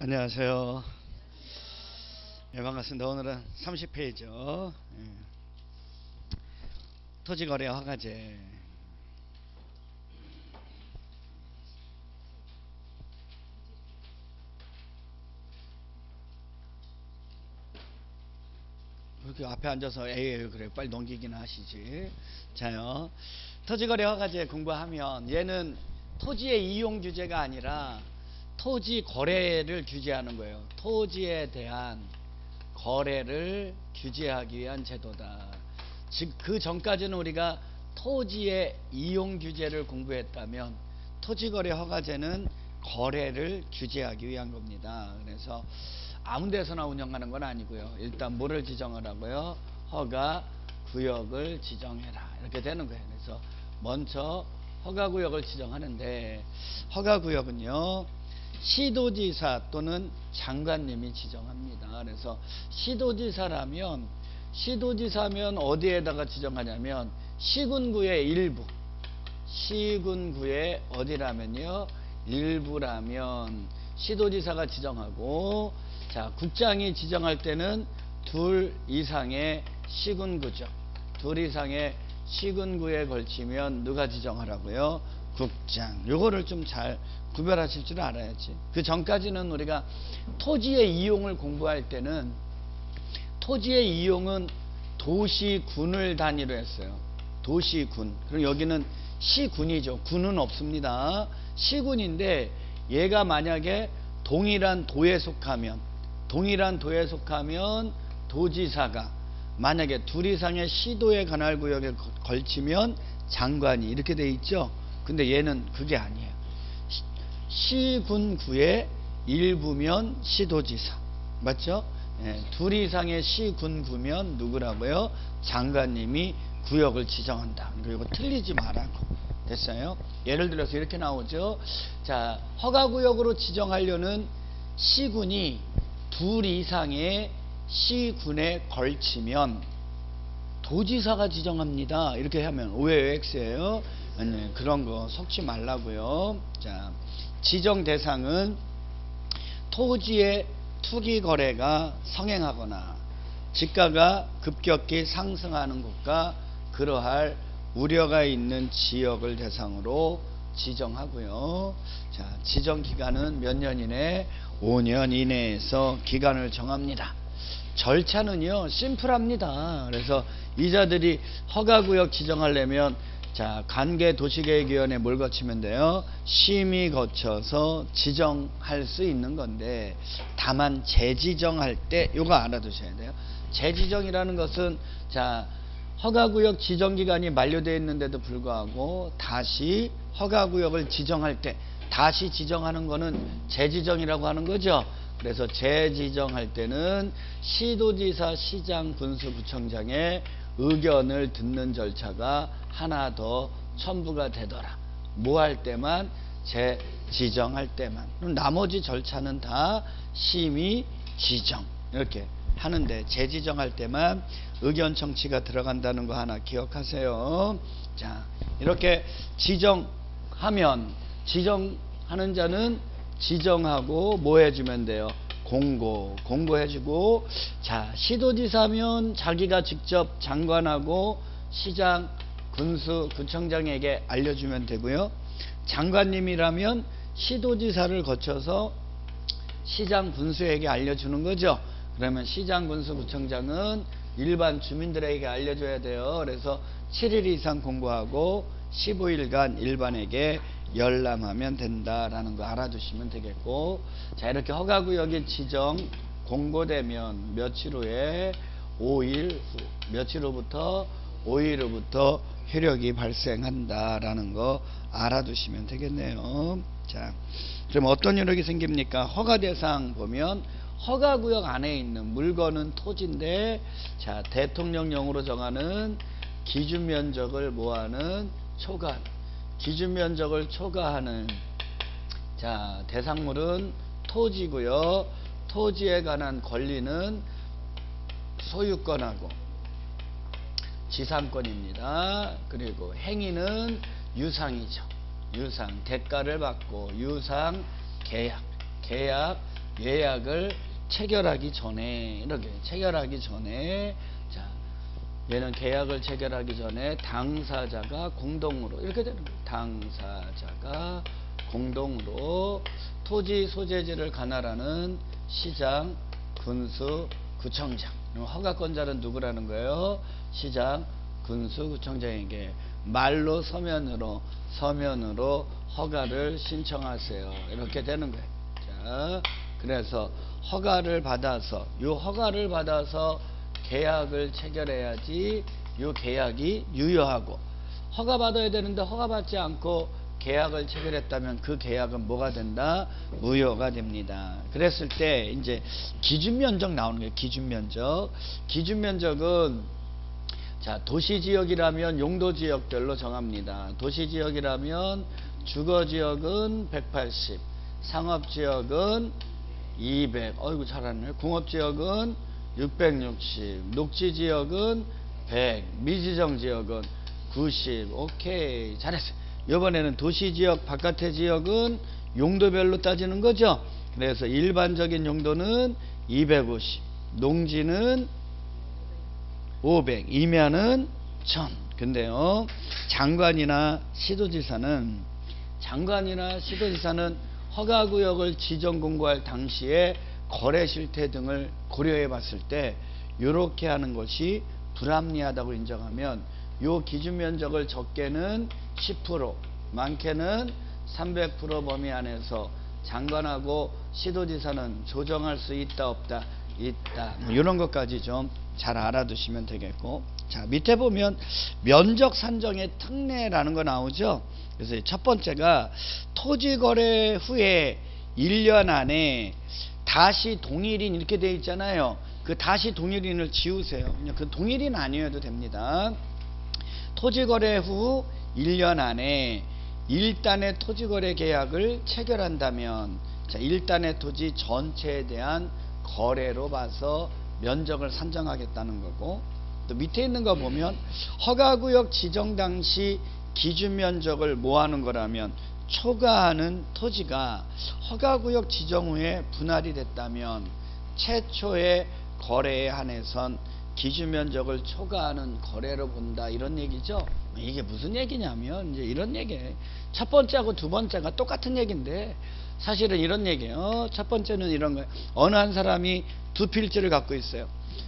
안녕하세요. 네, 반갑습니다. 오늘은 30페이지요. 토지거래 허가제. 이렇게 앞에 앉아서 에이 그래 빨리 넘기기나 하시지. 자요. 토지거래 허가제 공부하면 얘는 토지의 이용 규제가 아니라 토지 거래를 규제하는 거예요. 토지에 대한 거래를 규제하기 위한 제도다. 즉 그 전까지는 우리가 토지의 이용 규제를 공부했다면 토지거래 허가제는 거래를 규제하기 위한 겁니다. 그래서 아무 데서나 운영하는 건 아니고요. 일단 뭐를 지정하라고요? 허가 구역을 지정해라. 이렇게 되는 거예요. 그래서 먼저 허가 구역을 지정하는데 허가 구역은요. 시도지사 또는 장관님이 지정합니다. 그래서 시도지사면 어디에다가 지정하냐면 시군구의 일부, 시군구의 어디라면요 일부라면 시도지사가 지정하고, 자 국장이 지정할 때는 둘 이상의 시군구죠. 둘 이상의 시군구에 걸치면 누가 지정하라고요? 국장. 요거를 좀 잘 구별하실 줄 알아야지. 그 전까지는 우리가 토지의 이용을 공부할 때는 토지의 이용은 도시군을 단위로 했어요. 도시군. 그럼 여기는 시군이죠. 군은 없습니다. 시군인데 얘가 만약에 동일한 도에 속하면 도지사가 만약에 둘 이상의 시도의 관할 구역에 걸치면 장관이 이렇게 돼 있죠. 근데 얘는 그게 아니에요. 시군구의 일부면 시도지사. 맞죠? 둘 이상의 시군구면 누구라고요? 장관님이 구역을 지정한다. 그리고 틀리지 말라고. 됐어요? 예를 들어서 이렇게 나오죠. 자, 허가구역으로 지정하려는 시군이 둘 이상의 시군에 걸치면 도지사가 지정합니다. 이렇게 하면 오해요, X예요. 아니, 그런 거 속지 말라고요. 자, 지정 대상은 토지의 투기 거래가 성행하거나 지가가 급격히 상승하는 곳과 그러할 우려가 있는 지역을 대상으로 지정하고요. 자, 지정 기간은 몇 년 이내? 5년 이내에서 기간을 정합니다. 절차는요 심플합니다. 그래서 이자들이 허가구역 지정하려면 자 관계도시계획위원회 뭘 거치면 돼요? 심의 거쳐서 지정할 수 있는 건데, 다만 재지정할 때 요거 알아두셔야 돼요. 재지정이라는 것은 자 허가구역 지정기간이 만료되어 있는데도 불구하고 다시 허가구역을 지정할 때 다시 지정하는 거는 재지정이라고 하는 거죠. 그래서 재지정할 때는 시도지사, 시장, 군수, 구청장의 의견을 듣는 절차가 하나 더 첨부가 되더라. 뭐 할 때만? 재지정할 때만. 그럼 나머지 절차는 다 심의, 지정 이렇게 하는데 재지정할 때만 의견 청취가 들어간다는 거 하나 기억하세요. 자, 이렇게 지정하면 지정하는 자는 지정하고 뭐 해주면 돼요? 공고해주고, 자 시도지사면 자기가 직접 장관하고 시장, 군수, 구청장에게 알려주면 되고요. 장관님이라면 시도지사를 거쳐서 시장, 군수에게 알려주는 거죠. 그러면 시장, 군수, 구청장은 일반 주민들에게 알려줘야 돼요. 그래서 7일 이상 공고하고 15일간 일반에게 열람하면 된다라는 거 알아두시면 되겠고, 자 이렇게 허가구역이 지정 공고되면 며칠 후에 5일 후, 며칠 후부터 5일 후부터 효력이 발생한다라는 거 알아두시면 되겠네요. 자, 그럼 어떤 효력이 생깁니까? 허가 대상 보면 허가구역 안에 있는 물건은 토지인데, 자 대통령령으로 정하는 기준면적을 뭐하는 초과, 기준면적을 초과하는 자 대상물은 토지고요. 토지에 관한 권리는 소유권하고 지상권입니다. 그리고 행위는 유상이죠. 유상, 대가를 받고 유상, 계약 예약을 체결하기 전에 이렇게 체결하기 전에 자 얘는 계약을 체결하기 전에 당사자가 공동으로 이렇게 되는 거예요. 당사자가 공동으로 토지 소재지를 관할하는 시장, 군수, 구청장. 허가권자는 누구라는 거예요? 시장, 군수, 구청장에게 말로 서면으로 허가를 신청하세요. 이렇게 되는 거예요. 자, 그래서 허가를 받아서 계약을 체결해야지 이 계약이 유효하고, 허가 받아야 되는데 허가 받지 않고 계약을 체결했다면 그 계약은 뭐가 된다? 무효가 됩니다. 그랬을 때 이제 기준 면적 나오는 거예요. 기준 면적은 자, 도시지역이라면 용도지역별로 정합니다. 도시지역이라면 주거지역은 180, 상업지역은 200, 어이구 잘하네. 공업지역은 660, 녹지지역은 100, 미지정지역은 90. 오케이, 잘했어요. 이번에는 도시지역 바깥의 지역은 용도별로 따지는 거죠. 그래서 일반적인 용도는 250, 농지는 500, 임야는 1000. 근데요, 장관이나 시도지사는 허가구역을 지정 공고할 당시에 거래 실태 등을 고려해 봤을 때 이렇게 하는 것이 불합리하다고 인정하면 요 기준 면적을 적게는 10%, 많게는 300% 범위 안에서 장관하고 시도지사는 조정할 수 있다 없다? 있다. 이런 것까지 좀 잘 알아두시면 되겠고, 자 밑에 보면 면적 산정의 특례라는 거 나오죠. 그래서 첫 번째가 토지 거래 후에 1년 안에 다시 동일인 이렇게 돼 있잖아요. 그 다시 동일인을 지우세요. 그냥 그 동일인 아니어도 됩니다. 토지 거래 후 1년 안에 1단의 토지 거래 계약을 체결한다면, 자 1단의 토지 전체에 대한 거래로 봐서 면적을 산정하겠다는 거고, 또 밑에 있는 거 보면 허가구역 지정 당시 기준 면적을 뭐 하는 거라면, 초과하는 토지가 허가구역 지정 후에 분할이 됐다면 최초의 거래에 한해선 기준 면적을 초과하는 거래로 본다, 이런 얘기죠. 이게 무슨 얘기냐면 이제 이런 얘기예요. 첫 번째하고 두 번째가 똑같은 얘기인데 사실은 이런 얘기예요. 첫 번째는 이런 거예요. 어느 한 사람이 두 필지를 갖고 있어요.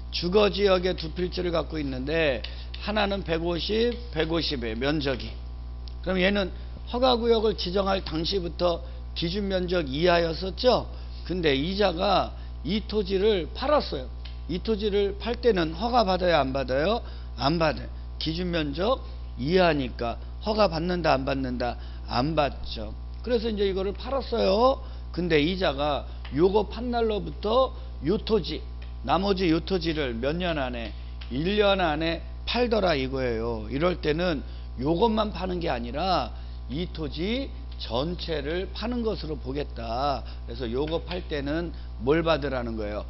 주거지역에 두 필지를 갖고 있는데 하나는 150, 150의 면적이. 그럼 얘는 허가구역을 지정할 당시부터 기준 면적 이하였었죠. 근데 이자가 이 토지를 팔았어요. 이 토지를 팔 때는 허가 받아야 안 받아요? 안 받아요. 기준 면적 이하니까 허가 받는다 안 받는다? 안 받죠. 그래서 이제 이거를 팔았어요. 근데 이자가 요거 판 날로부터 요 토지, 나머지 요 토지를 몇 년 안에, 1년 안에 팔더라 이거예요. 이럴 때는 요것만 파는 게 아니라 이 토지 전체를 파는 것으로 보겠다. 그래서 요거 팔 때는 뭘 받으라는 거예요?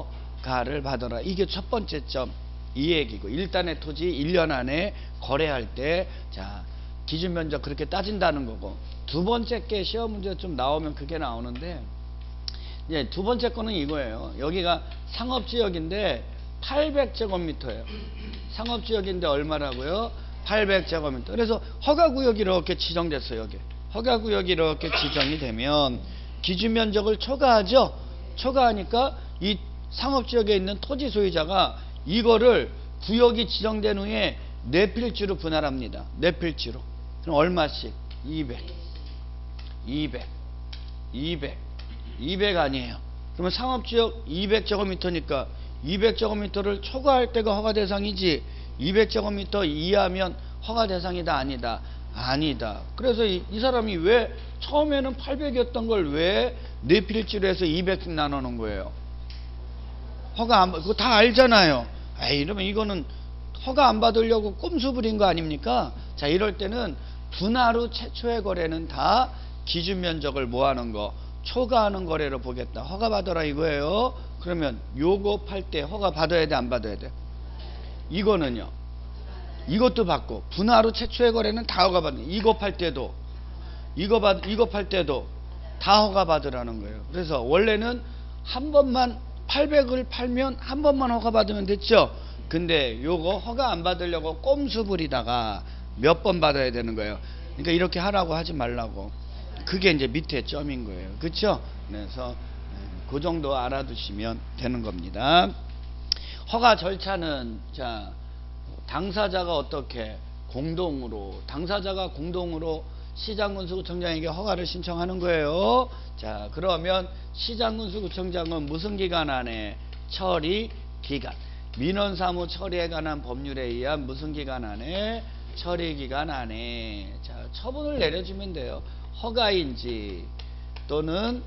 허가를 받아라. 이게 첫 번째 점, 이 얘기고, 일단의 토지 1년 안에 거래할 때 자 기준 면적 그렇게 따진다는 거고, 두 번째 게 시험 문제 좀 나오면 그게 나오는데, 이제 두 번째 거는 이거예요. 여기가 상업지역인데 800제곱미터예요. 상업지역인데 얼마라고요? 800제곱미터. 그래서 허가구역이 이렇게 지정됐어요. 여기 허가구역이 이렇게 지정이 되면 기준 면적을 초과하죠. 초과하니까 이 상업지역에 있는 토지 소유자가 이거를 구역이 지정된 후에 네 필지로 분할합니다. 네 필지로. 그럼 얼마씩? 200 아니에요. 그러면 상업지역 200제곱미터니까 200제곱미터를 초과할 때가 허가 대상이지, 200제곱미터 이하면 허가 대상이다 아니다? 아니다. 그래서 이 사람이 왜 처음에는 800이었던 걸 왜 네 필지로 해서 200씩 나눠 놓은 거예요? 허가 안, 그거 다 알잖아요. 에이, 이러면 이거는 허가 안 받으려고 꼼수 부린 거 아닙니까? 자, 이럴 때는 분할 후 최초의 거래는 다 기준 면적을 뭐 하는 거? 초과하는 거래로 보겠다. 허가 받아라 이거예요. 그러면 요거 팔 때 허가 받아야 돼 안 받아야 돼? 이거는요. 이것도 받고, 분할 후 최초의 거래는 다 허가 받는. 이거 팔 때도, 이거 팔 때도 다 허가 받으라는 거예요. 그래서 원래는 한 번만 800을 팔면 한 번만 허가 받으면 됐죠. 근데 요거 허가 안 받으려고 꼼수 부리다가 몇 번 받아야 되는 거예요. 그러니까 이렇게 하라고 하지 말라고. 그게 이제 밑에 점인 거예요. 그렇죠? 그래서 그 정도 알아두시면 되는 겁니다. 허가 절차는 자 당사자가 어떻게 당사자가 공동으로 시장군수구청장에게 허가를 신청하는 거예요. 자 그러면 시장군수구청장은 무슨 기간 안에 처리 기간 민원사무 처리에 관한 법률에 의한 무슨 기간 안에 처리 기간 안에 자 처분을 내려주면 돼요. 허가인지 또는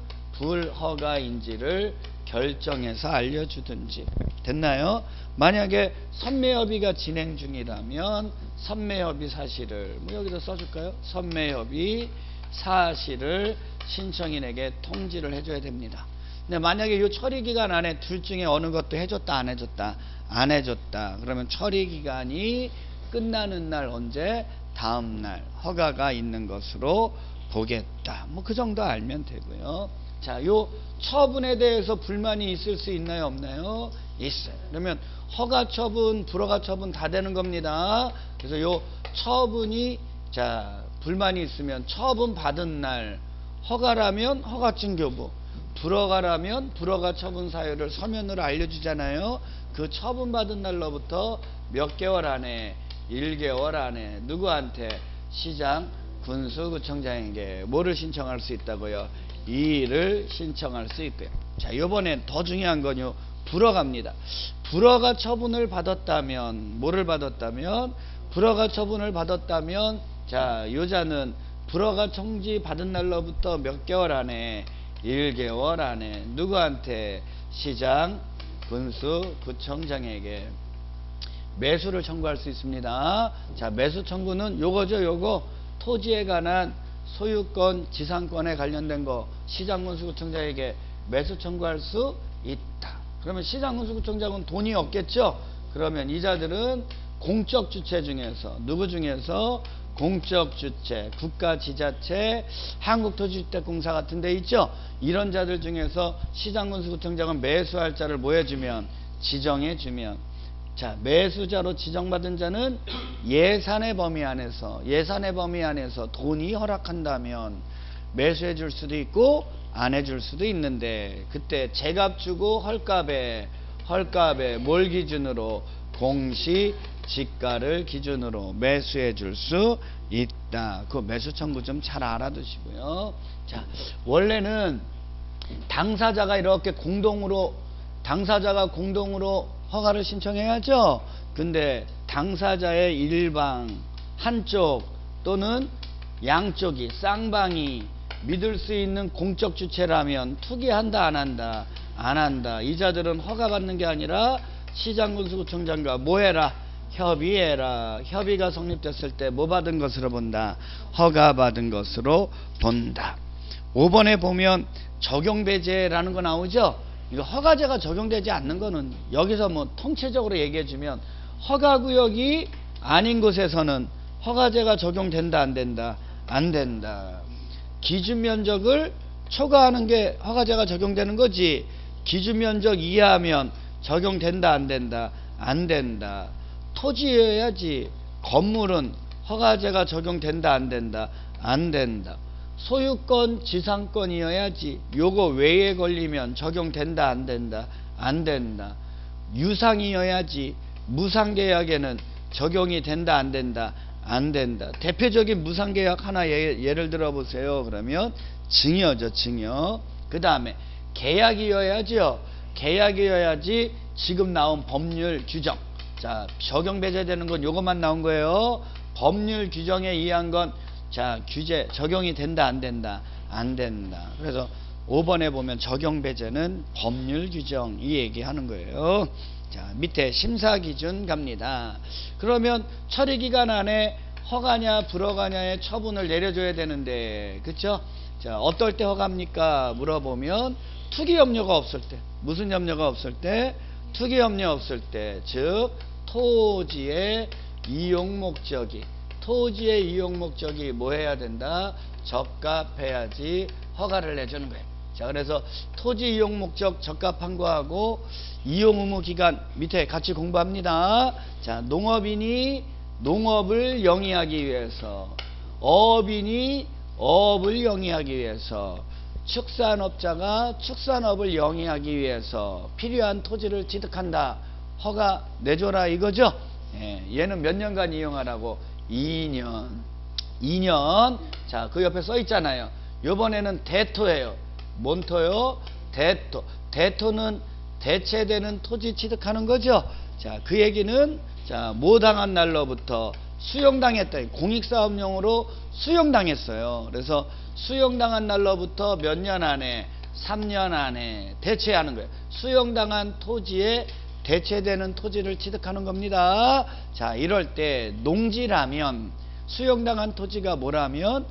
불허가인지를 결정해서 알려주든지. 됐나요? 만약에 선매협의가 진행 중이라면 선매협의 사실을 여기다 써줄까요? 선매협의 사실을 신청인에게 통지를 해줘야 됩니다. 근데 만약에 이 처리기간 안에 둘 중에 어느 것도 해줬다 안 해줬다 안 해줬다 그러면 처리기간이 끝나는 날 언제? 다음날 허가가 있는 것으로 보겠다. 그 정도 알면 되고요. 자, 요 처분에 대해서 불만이 있을 수 있나요? 없나요? 있어요. 그러면 허가 처분, 불허가 처분 다 되는 겁니다. 그래서 요 처분이 자 불만이 있으면 처분 받은 날 허가라면 허가증 교부, 불허가라면 불허가 처분 사유를 서면으로 알려주잖아요. 그 처분 받은 날로부터 몇 개월 안에 1개월 안에 누구한테? 시장 군수구청장에게 뭐를 신청할 수 있다고요? 이의를 신청할 수 있고요. 자, 이번엔 더 중요한 건요. 불허가입니다. 불허가 처분을 받았다면 뭐를 받았다면? 불허가 처분을 받았다면 자, 요자는 불허가 청지 받은 날로부터 몇 개월 안에 1개월 안에 누구한테? 시장 군수구청장에게 매수를 청구할 수 있습니다. 자, 매수 청구는 요거죠. 요거 토지에 관한 소유권, 지상권에 관련된 거 시장군수구청장에게 매수 청구할 수 있다. 그러면 시장군수구청장은 돈이 없겠죠. 그러면 이자들은 공적 주체 중에서 누구 중에서? 공적 주체, 국가지자체, 한국토지주택공사 같은 데 있죠. 이런 자들 중에서 시장군수구청장은 매수할 자를 뭐 해주면? 지정해주면. 자, 매수자로 지정받은 자는 예산의 범위 안에서 돈이 허락한다면 매수해 줄 수도 있고 안 해줄 수도 있는데 그때 제값 주고 헐값에 뭘 기준으로? 공시지가를 기준으로 매수해 줄 수 있다. 그 매수 청구 좀 잘 알아두시고요. 자, 원래는 당사자가 공동으로 허가를 신청해야죠. 근데 당사자의 일방 한쪽 또는 양쪽이 쌍방이 믿을 수 있는 공적 주체라면 투기한다 안 한다? 안 한다. 이자들은 허가받는 게 아니라 시장군수구청장과 뭐해라? 협의해라. 협의가 성립됐을 때 뭐 받은 것으로 본다? 허가받은 것으로 본다. 5번에 보면 적용배제라는 거 나오죠. 이거 허가제가 적용되지 않는 거는 여기서 통체적으로 얘기해주면 허가구역이 아닌 곳에서는 허가제가 적용된다 안 된다? 안 된다. 기준면적을 초과하는 게 허가제가 적용되는 거지. 기준면적 이하면 적용된다 안 된다? 안 된다. 토지여야지. 건물은 허가제가 적용된다 안 된다? 안 된다. 소유권, 지상권이어야지. 요거 외에 걸리면 적용된다 안 된다? 안 된다. 유상이어야지. 무상계약에는 적용이 된다 안 된다? 안 된다. 대표적인 무상계약 하나 예를 들어 보세요. 그러면 증여죠. 증여. 그 다음에 계약이어야죠. 계약이어야지. 지금 나온 법률 규정. 자, 적용 배제되는 건 요것만 나온 거예요. 법률 규정에 의한 건 자, 규제 적용이 된다 안 된다? 안 된다. 그래서 5번에 보면 적용 배제는 법률 규정 이 얘기하는 거예요. 자, 밑에 심사 기준 갑니다. 그러면 처리 기간 안에 허가냐 불허가냐의 처분을 내려줘야 되는데 그쵸? 자, 어떨 때 허가입니까? 물어보면 투기 염려가 없을 때. 무슨 염려가 없을 때? 투기 염려 없을 때. 즉 토지의 이용 목적이 뭐 해야 된다? 적합해야지 허가를 내주는 거예요. 자, 그래서 토지 이용 목적 적합한 거하고 이용 의무 기간 밑에 같이 공부합니다. 자, 농업인이 농업을 영위하기 위해서, 어업인이 어업을 영위하기 위해서, 축산업자가 축산업을 영위하기 위해서 필요한 토지를 취득한다. 허가 내줘라 이거죠. 예, 얘는 몇 년간 이용하라고? 2년. 2년. 자, 그 옆에 써 있잖아요. 요번에는 대토예요. 뭔 토요? 대토. 대토는 대체되는 토지 취득하는 거죠. 자, 그 얘기는 자, 모당한 날로부터 수용당했다. 공익사업용으로 수용당했어요. 그래서 수용당한 날로부터 몇 년 안에, 3년 안에 대체하는 거예요. 수용당한 토지에 대체되는 토지를 취득하는 겁니다. 자, 이럴 때 농지라면, 수용당한 토지가 뭐라면,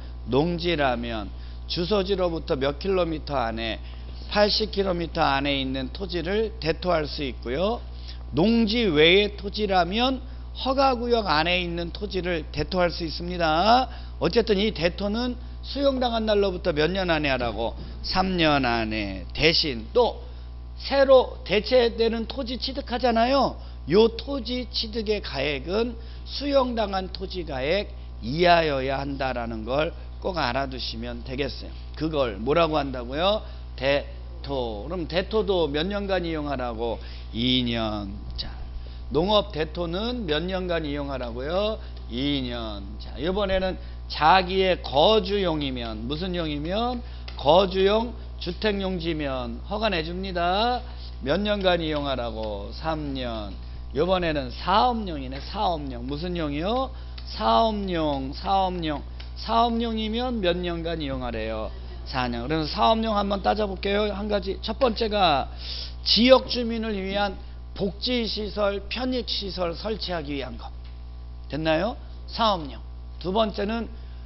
농지라면 주소지로부터 몇 킬로미터 안에, 80km 안에 있는 토지를 대토할 수 있고요. 농지 외의 토지라면 허가구역 안에 있는 토지를 대토할 수 있습니다. 어쨌든 이 대토는 수용당한 날로부터 몇 년 안에 하라고? 3년 안에. 대신 또 새로 대체되는 토지 취득하잖아요. 요 토지 취득의 가액은 수용당한 토지 가액 이하여야 한다라는 걸 꼭 알아두시면 되겠어요. 그걸 뭐라고 한다고요? 대토. 그럼 대토도 몇 년간 이용하라고? 2년. 자, 농업 대토는 몇 년간 이용하라고요? 2년. 자, 이번에는 자기의 거주용이면, 무슨 용이면? 거주용 주택용지면 허가 내줍니다. 몇 년간 이용하라고? 3년. 이번에는 사업용이네. 사업용. 무슨 용이요? 사업용. 사업용. 사업용이면 몇 년간 이용하래요? 4년. 그래서 사업용 한번 따져볼게요. 한 가지. 첫 번째가 지역 주민을 위한 복지시설, 편익시설 설치하기 위한 것. 됐나요? 사업용. 두 번째는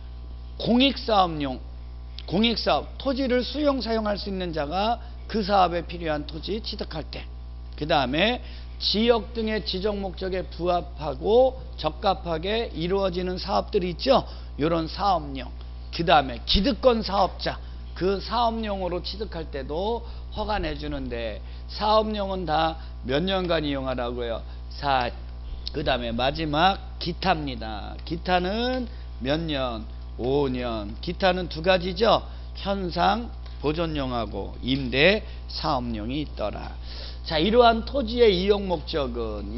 공익사업용. 공익사업. 토지를 수용, 사용할 수 있는 자가 그 사업에 필요한 토지 취득할 때. 그 다음에 지역 등의 지적 목적에 부합하고 적합하게 이루어지는 사업들이 있죠. 이런 사업용. 그 다음에 기득권 사업자. 그 사업용으로 취득할 때도 허가 내주는데 사업용은 다 몇 년간 이용하라고요? 4. 그 다음에 마지막 기타입니다. 기타는 몇 년? 5년. 기타는 두 가지죠. 현상 보존용하고 임대 사업용이 있더라. 자, 이러한 토지의 이용 목적은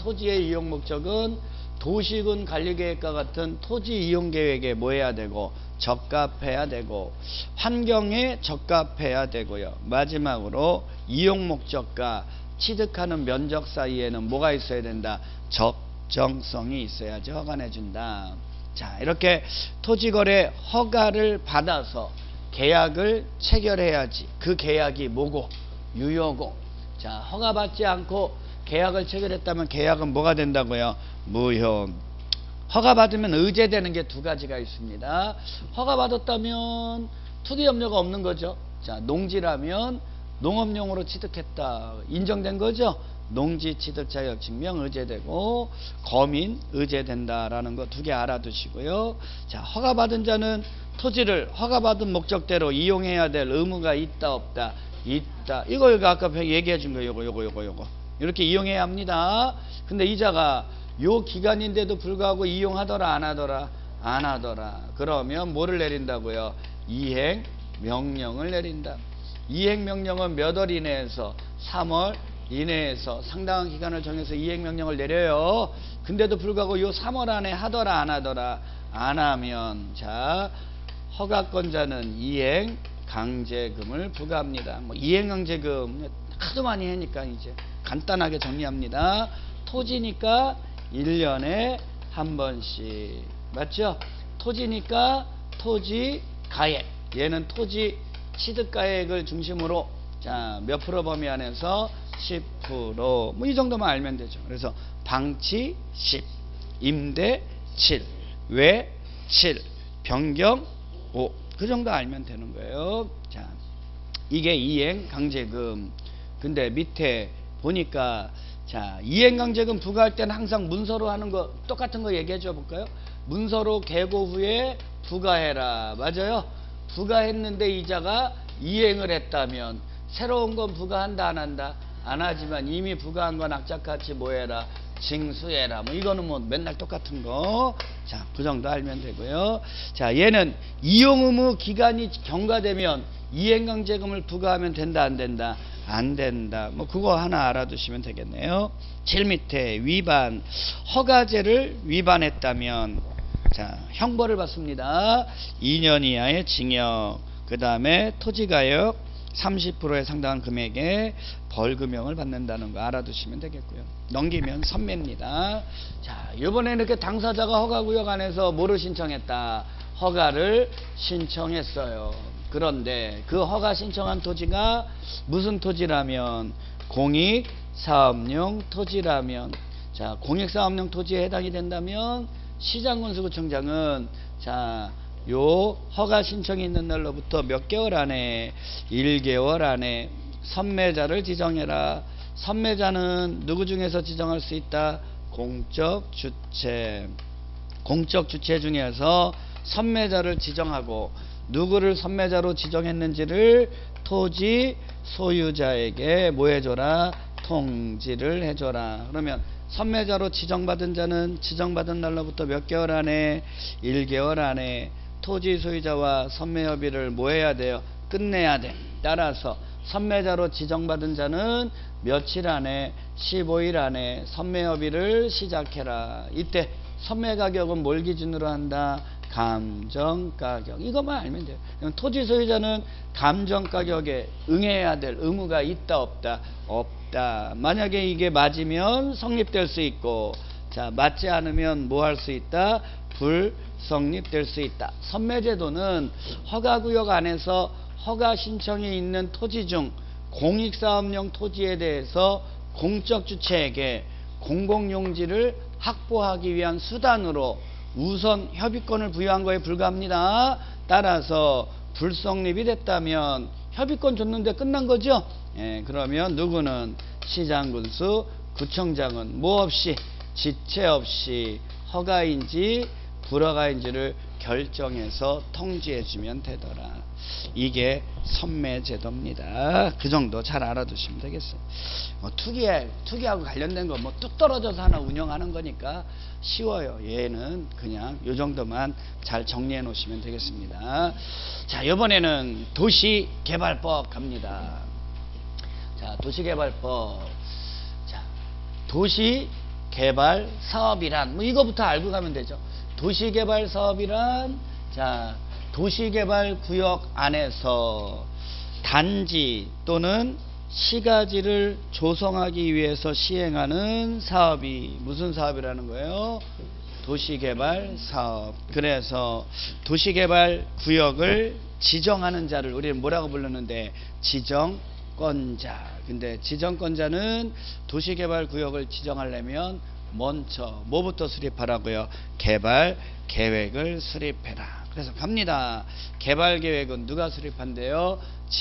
도시군 관리계획과 같은 토지 이용 계획에 뭐 해야 되고? 적합해야 되고, 환경에 적합해야 되고요. 마지막으로 이용 목적과 취득하는 면적 사이에는 뭐가 있어야 된다? 적정성이 있어야지 허가 내준다. 자, 이렇게 토지거래 허가를 받아서 계약을 체결해야지. 그 계약이 뭐고? 유효고. 자, 허가받지 않고 계약을 체결했다면 계약은 뭐가 된다고요? 무효. 허가받으면 의제되는 게 두 가지가 있습니다. 허가받았다면 투기염려가 없는 거죠. 자, 농지라면 농업용으로 취득했다. 인정된 거죠. 농지 취득 자격 증명 의제되고, 거민 의제된다라는 거 두 개 알아두시고요. 자, 허가받은 자는 토지를 허가받은 목적대로 이용해야 될 의무가 있다 없다? 있다. 이거 아까 얘기해 준 거 요거 이렇게 이용해야 합니다. 근데 이자가 요 기간인데도 불구하고 이용하더라 안 하더라? 안 하더라. 그러면 뭐를 내린다고요? 이행 명령을 내린다. 이행 명령은 몇 월 이내에서? 3월 이내에서 상당한 기간을 정해서 이행 명령을 내려요. 근데도 불구하고 요 3월 안에 하더라 안 하더라? 안 하면 자, 허가권자는 이행 강제금을 부과합니다. 뭐 이행 강제금 하도 많이 하니까 이제 간단하게 정리합니다. 토지니까 1년에 한 번씩. 맞죠? 토지니까 토지 가액. 얘는 토지 취득 가액을 중심으로 자, 몇 프로 범위 안에서 10%. 뭐 이 정도만 알면 되죠. 그래서 방치 10, 임대 7, 외 7, 변경 5. 그 정도 알면 되는 거예요. 자, 이게 이행 강제금. 근데 밑에 보니까 자, 이행 강제금 부과할 때는 항상 문서로 하는 거 똑같은 거 얘기해 줘 볼까요? 문서로 개고 후에 부과해라. 맞아요? 부과했는데 이자가 이행을 했다면 새로운 건 부과한다 안 한다? 안 하지만 이미 부과한 건 악착같이 뭐해라? 징수해라. 뭐 이거는 뭐 맨날 똑같은 거. 자, 그 정도 알면 되고요. 자, 얘는 이용 의무 기간이 경과되면 이행강제금을 부과하면 된다 안 된다? 안 된다. 뭐 그거 하나 알아두시면 되겠네요. 제일 밑에 위반, 허가제를 위반했다면 자, 형벌을 받습니다. 2년 이하의 징역, 그 다음에 토지가역 30%에 상당한 금액의 벌금형을 받는다는 거 알아두시면 되겠고요. 넘기면 선매입니다. 자, 이번에 이렇게 당사자가 허가구역 안에서 뭐를 신청했다? 허가를 신청했어요. 그런데 그 허가 신청한 토지가 무슨 토지라면 공익사업용 토지라면, 자, 공익사업용 토지에 해당이 된다면 시장군수구청장은 자, 요 허가 신청이 있는 날로부터 몇 개월 안에 1개월 안에 선매자를 지정해라. 선매자는 누구 중에서 지정할 수 있다? 공적 주체. 공적 주체 중에서 선매자를 지정하고 누구를 선매자로 지정했는지를 토지 소유자에게 뭐 해줘라? 통지를 해줘라. 그러면 선매자로 지정받은 자는 지정받은 날로부터 몇 개월 안에 1개월 안에 토지 소유자와 선매협의를 뭐 해야 돼요? 끝내야 돼. 따라서 선매자로 지정받은 자는 며칠 안에 15일 안에 선매협의를 시작해라. 이때 선매가격은 뭘 기준으로 한다? 감정가격. 이것만 알면 돼요. 토지 소유자는 감정가격에 응해야 될 의무가 있다 없다? 없다. 만약에 이게 맞으면 성립될 수 있고, 자, 맞지 않으면 뭐 할 수 있다? 불성립될 수 있다. 선매제도는 허가구역 안에서 허가 신청이 있는 토지 중 공익사업용 토지에 대해서 공적 주체에게 공공용지를 확보하기 위한 수단으로 우선 협의권을 부여한 거에 불과합니다. 따라서 불성립이 됐다면 협의권 줬는데 끝난 거죠. 예, 그러면 누구는 시장군수 구청장은 뭐 없이 지체 없이 허가인지 불허가인지를 결정해서 통지해 주면 되더라. 이게 선매제도입니다. 그 정도 잘 알아두시면 되겠어요. 뭐 투기하고 관련된 거 뭐 뚝 떨어져서 하나 운영하는 거니까 쉬워요. 얘는 그냥 요 정도만 잘 정리해 놓으시면 되겠습니다. 자, 이번에는 도시개발법 갑니다. 자, 도시개발법. 자, 도시개발 사업이란 뭐 이거부터 알고 가면 되죠. 도시개발 사업이란 자, 도시개발구역 안에서 단지 또는 시가지를 조성하기 위해서 시행하는 사업이 무슨 사업이라는 거예요? 도시개발 사업. 그래서 도시개발구역을 지정하는 자를 우리는 뭐라고 부르는데 지정권자. 근데 지정권자는 도시개발구역을 지정하려면 먼저 뭐부터 수립하라고요? 개발계획을 수립해라. 그래서 갑니다. 개발계획은 누가 수립한대요?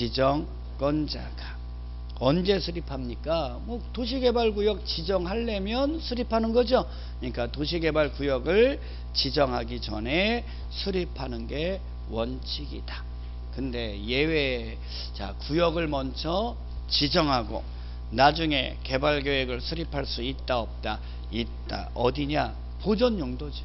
지정권자가. 언제 수립합니까? 뭐 도시개발구역 지정하려면 수립하는 거죠. 그러니까 도시개발구역을 지정하기 전에 수립하는 게 원칙이다. 근데 예외에 자, 구역을 먼저 지정하고 나중에 개발계획을 수립할 수 있다 없다? 있다. 어디냐? 보존용도지역,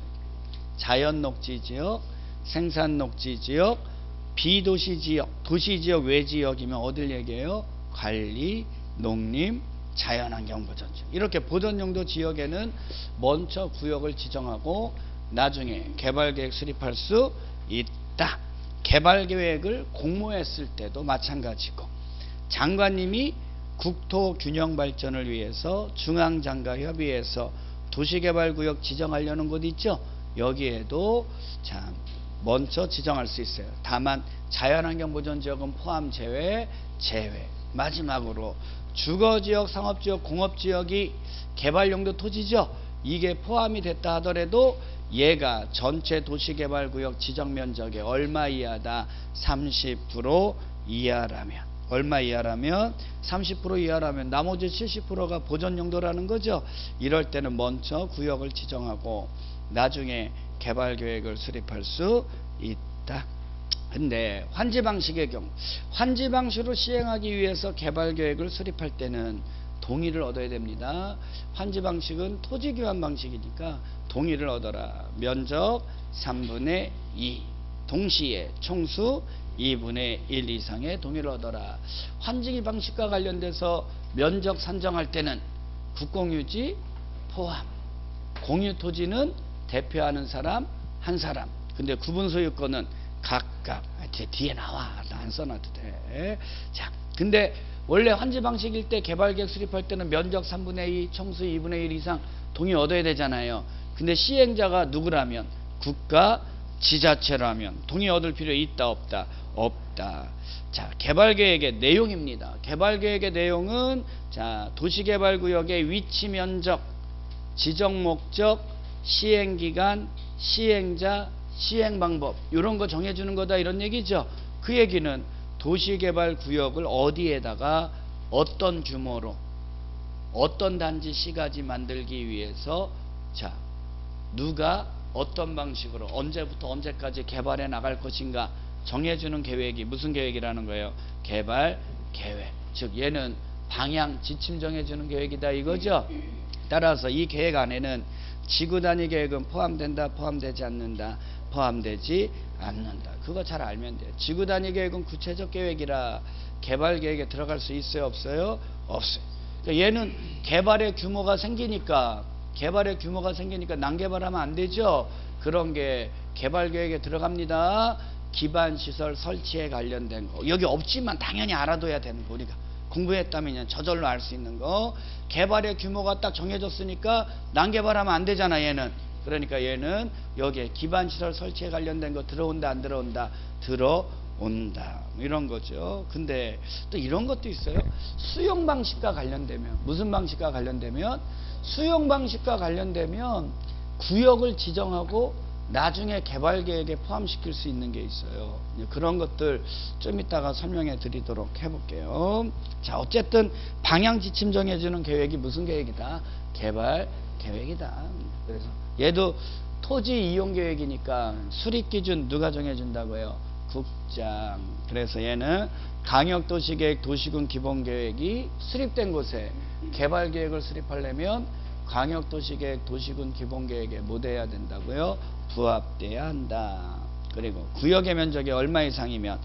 자연녹지지역, 생산녹지지역, 비도시지역, 도시지역 외지역이면 어딜 얘기해요? 관리, 농림, 자연환경보전지역. 이렇게 보존용도 지역에는 먼저 구역을 지정하고 나중에 개발계획 수립할 수 있다. 개발계획을 공모했을 때도 마찬가지고, 장관님이 국토균형 발전을 위해서 중앙장과 협의해서 도시개발구역 지정하려는 곳 있죠. 여기에도 자, 먼저 지정할 수 있어요. 다만 자연환경보전지역은 포함 제외. 마지막으로 주거지역, 상업지역, 공업지역이 개발용도 토지죠. 이게 포함이 됐다 하더라도 얘가 전체 도시개발구역 지정면적의 얼마 이하다? 30% 이하라면. 얼마 이하라면? 30% 이하라면 나머지 70%가 보존용도라는 거죠. 이럴 때는 먼저 구역을 지정하고 나중에 개발계획을 수립할 수 있다. 근데 환지 방식의 경우, 환지 방식으로 시행하기 위해서 개발 계획을 수립할 때는 동의를 얻어야 됩니다. 환지 방식은 토지 교환 방식이니까 동의를 얻어라. 면적 3분의 2, 동시에 총수 2분의 1 이상의 동의를 얻어라. 환지 방식과 관련돼서 면적 산정할 때는 국공유지 포함, 공유 토지는 대표하는 사람 한 사람. 근데 구분 소유권은 각각 뒤에 나와. 안 써놔도 돼. 자, 근데 원래 환지 방식일 때 개발계획 수립할 때는 면적 3분의 2, 총수 2분의 1 이상 동의 얻어야 되잖아요. 근데 시행자가 누구라면 국가 지자체라면 동의 얻을 필요 있다 없다? 없다. 자, 개발계획의 내용입니다. 개발계획의 내용은 자, 도시개발구역의 위치, 면적, 지정 목적, 시행기간, 시행자, 시행방법 이런 거 정해주는 거다 이런 얘기죠. 그 얘기는 도시개발구역을 어디에다가 어떤 규모로 어떤 단지 시가지 만들기 위해서 자, 누가 어떤 방식으로 언제부터 언제까지 개발해 나갈 것인가 정해주는 계획이 무슨 계획이라는 거예요? 개발 계획. 즉 얘는 방향 지침 정해주는 계획이다 이거죠. 따라서 이 계획 안에는 지구 단위 계획은 포함된다 포함되지 않는다 포함되지 않는다. 그거 잘 알면 돼요. 지구 단위 계획은 구체적 계획이라 개발 계획에 들어갈 수 있어요 없어요? 없어요. 그러니까 얘는 개발의 규모가 생기니까 난개발하면 안 되죠. 그런 게 개발 계획에 들어갑니다. 기반 시설 설치에 관련된 거 여기 없지만 당연히 알아둬야 되는 거 우리가 공부했다면 저절로 알 수 있는 거. 개발의 규모가 딱 정해졌으니까 난개발하면 안 되잖아 얘는. 그러니까 얘는 여기에 기반 시설 설치에 관련된 거 들어온다 안 들어온다? 들어온다. 이런 거죠. 근데 또 이런 것도 있어요. 수용 방식과 관련되면 무슨 방식과 관련되면 수용 방식과 관련되면 구역을 지정하고 나중에 개발 계획에 포함시킬 수 있는 게 있어요. 그런 것들 좀 이따가 설명해 드리도록 해볼게요. 자, 어쨌든 방향 지침 정해주는 계획이 무슨 계획이다? 개발 계획이다. 그래서 얘도 토지 이용 계획이니까 수립 기준 누가 정해준다고요? 국장. 그래서 얘는 강역도시계획 도시군 기본계획이 수립된 곳에 개발 계획을 수립하려면 강역도시계획 도시군 기본계획에 뭐 돼야 된다고요? 부합돼야 한다. 그리고 구역의 면적이 얼마 이상이면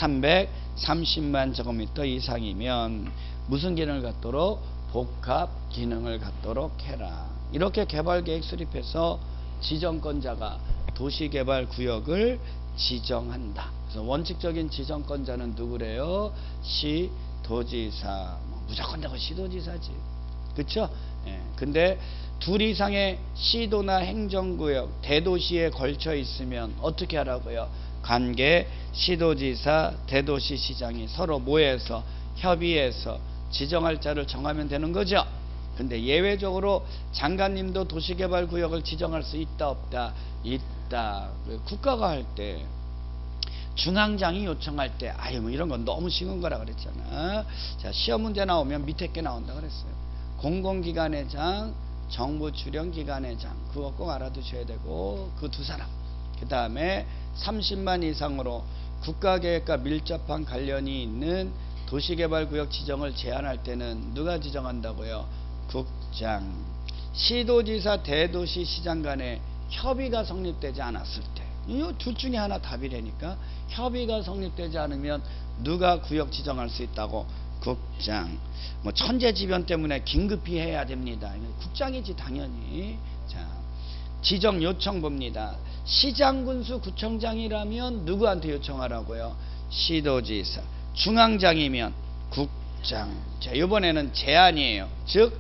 330만 제곱미터 이상이면 무슨 기능을 갖도록? 복합 기능을 갖도록 해라. 이렇게 개발계획 수립해서 지정권자가 도시개발구역을 지정한다. 그래서 원칙적인 지정권자는 누구래요? 시, 도지사. 무조건 되고 시도지사지. 그쵸? 예. 근데 둘 이상의 시도나 행정구역, 대도시에 걸쳐 있으면 어떻게 하라고요? 관계 시도지사, 대도시 시장이 서로 모여서 협의해서 지정할 자를 정하면 되는 거죠. 근데 예외적으로 장관님도 도시개발구역을 지정할 수 있다 없다? 있다. 국가가 할 때 중앙장이 요청할 때 아유 뭐 이런 건 너무 쉬운 거라 그랬잖아. 자, 시험 문제 나오면 밑에 게 나온다 그랬어요. 공공기관의 장, 정부 출연기관의 장, 그거 꼭 알아두셔야 되고 그 두 사람. 그 다음에 30만 이상으로 국가계획과 밀접한 관련이 있는 도시개발구역 지정을 제한할 때는 누가 지정한다고요? 국장. 시도지사, 대도시, 시장 간에 협의가 성립되지 않았을 때 이 둘 중에 하나 답이라니까. 협의가 성립되지 않으면 누가 구역 지정할 수 있다고? 국장. 뭐 천재지변 때문에 긴급히 해야 됩니다. 국장이지 당연히. 자, 지정 요청 봅니다. 시장군수 구청장이라면 누구한테 요청하라고요? 시도지사. 중앙장이면 국장. 자, 이번에는 제한이에요. 즉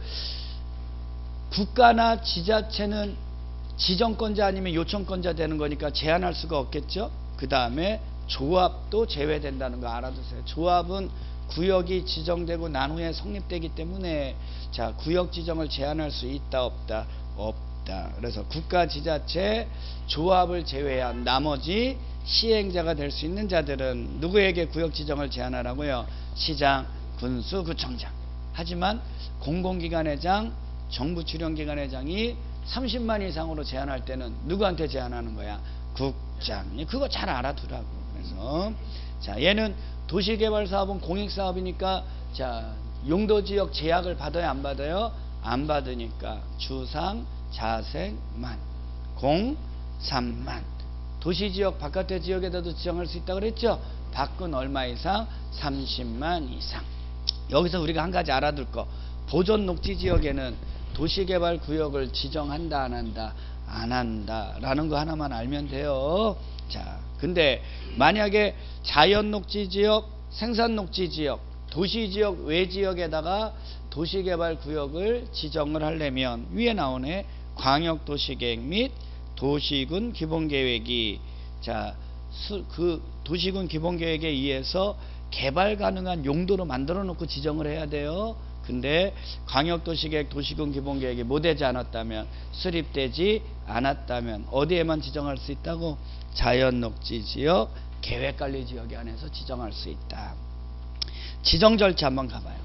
국가나 지자체는 지정권자 아니면 요청권자 되는 거니까 제한할 수가 없겠죠. 그 다음에 조합도 제외된다는 거 알아두세요. 조합은 구역이 지정되고 난 후에 성립되기 때문에 자, 구역 지정을 제한할 수 있다 없다? 없다. 그래서 국가, 지자체, 조합을 제외한 나머지 시행자가 될 수 있는 자들은 누구에게 구역 지정을 제한하라고요? 시장, 군수, 구청장. 하지만 공공기관의 장, 정부 출연기관의 장이 30만 이상으로 제한할 때는 누구한테 제한하는 거야? 국장. 그거 잘 알아두라고. 그래서 자, 얘는 도시개발사업은 공익사업이니까 자, 용도지역 제약을 받아야 안 받아요? 안 받으니까 주상 자생만 공 3만 도시지역 바깥의 지역에다도 지정할 수 있다고 그랬죠? 밖은 얼마 이상? 30만 이상. 여기서 우리가 한 가지 알아둘 거, 보존 녹지지역에는 도시개발구역을 지정한다 안 한다? 안 한다 라는 거 하나만 알면 돼요. 자, 근데 만약에 자연녹지지역, 생산녹지지역, 도시지역 외지역에다가 도시개발구역을 지정을 하려면 위에 나오네. 광역도시계획 및 도시군 기본계획이 자, 그 도시군 기본계획에 의해서 개발 가능한 용도로 만들어 놓고 지정을 해야 돼요. 근데 광역도시계획 도시군 기본계획이 못 되지 않았다면, 수립되지 않았다면 어디에만 지정할 수 있다고? 자연녹지지역 계획관리지역 안에서 지정할 수 있다. 지정 절차 한번 가봐요.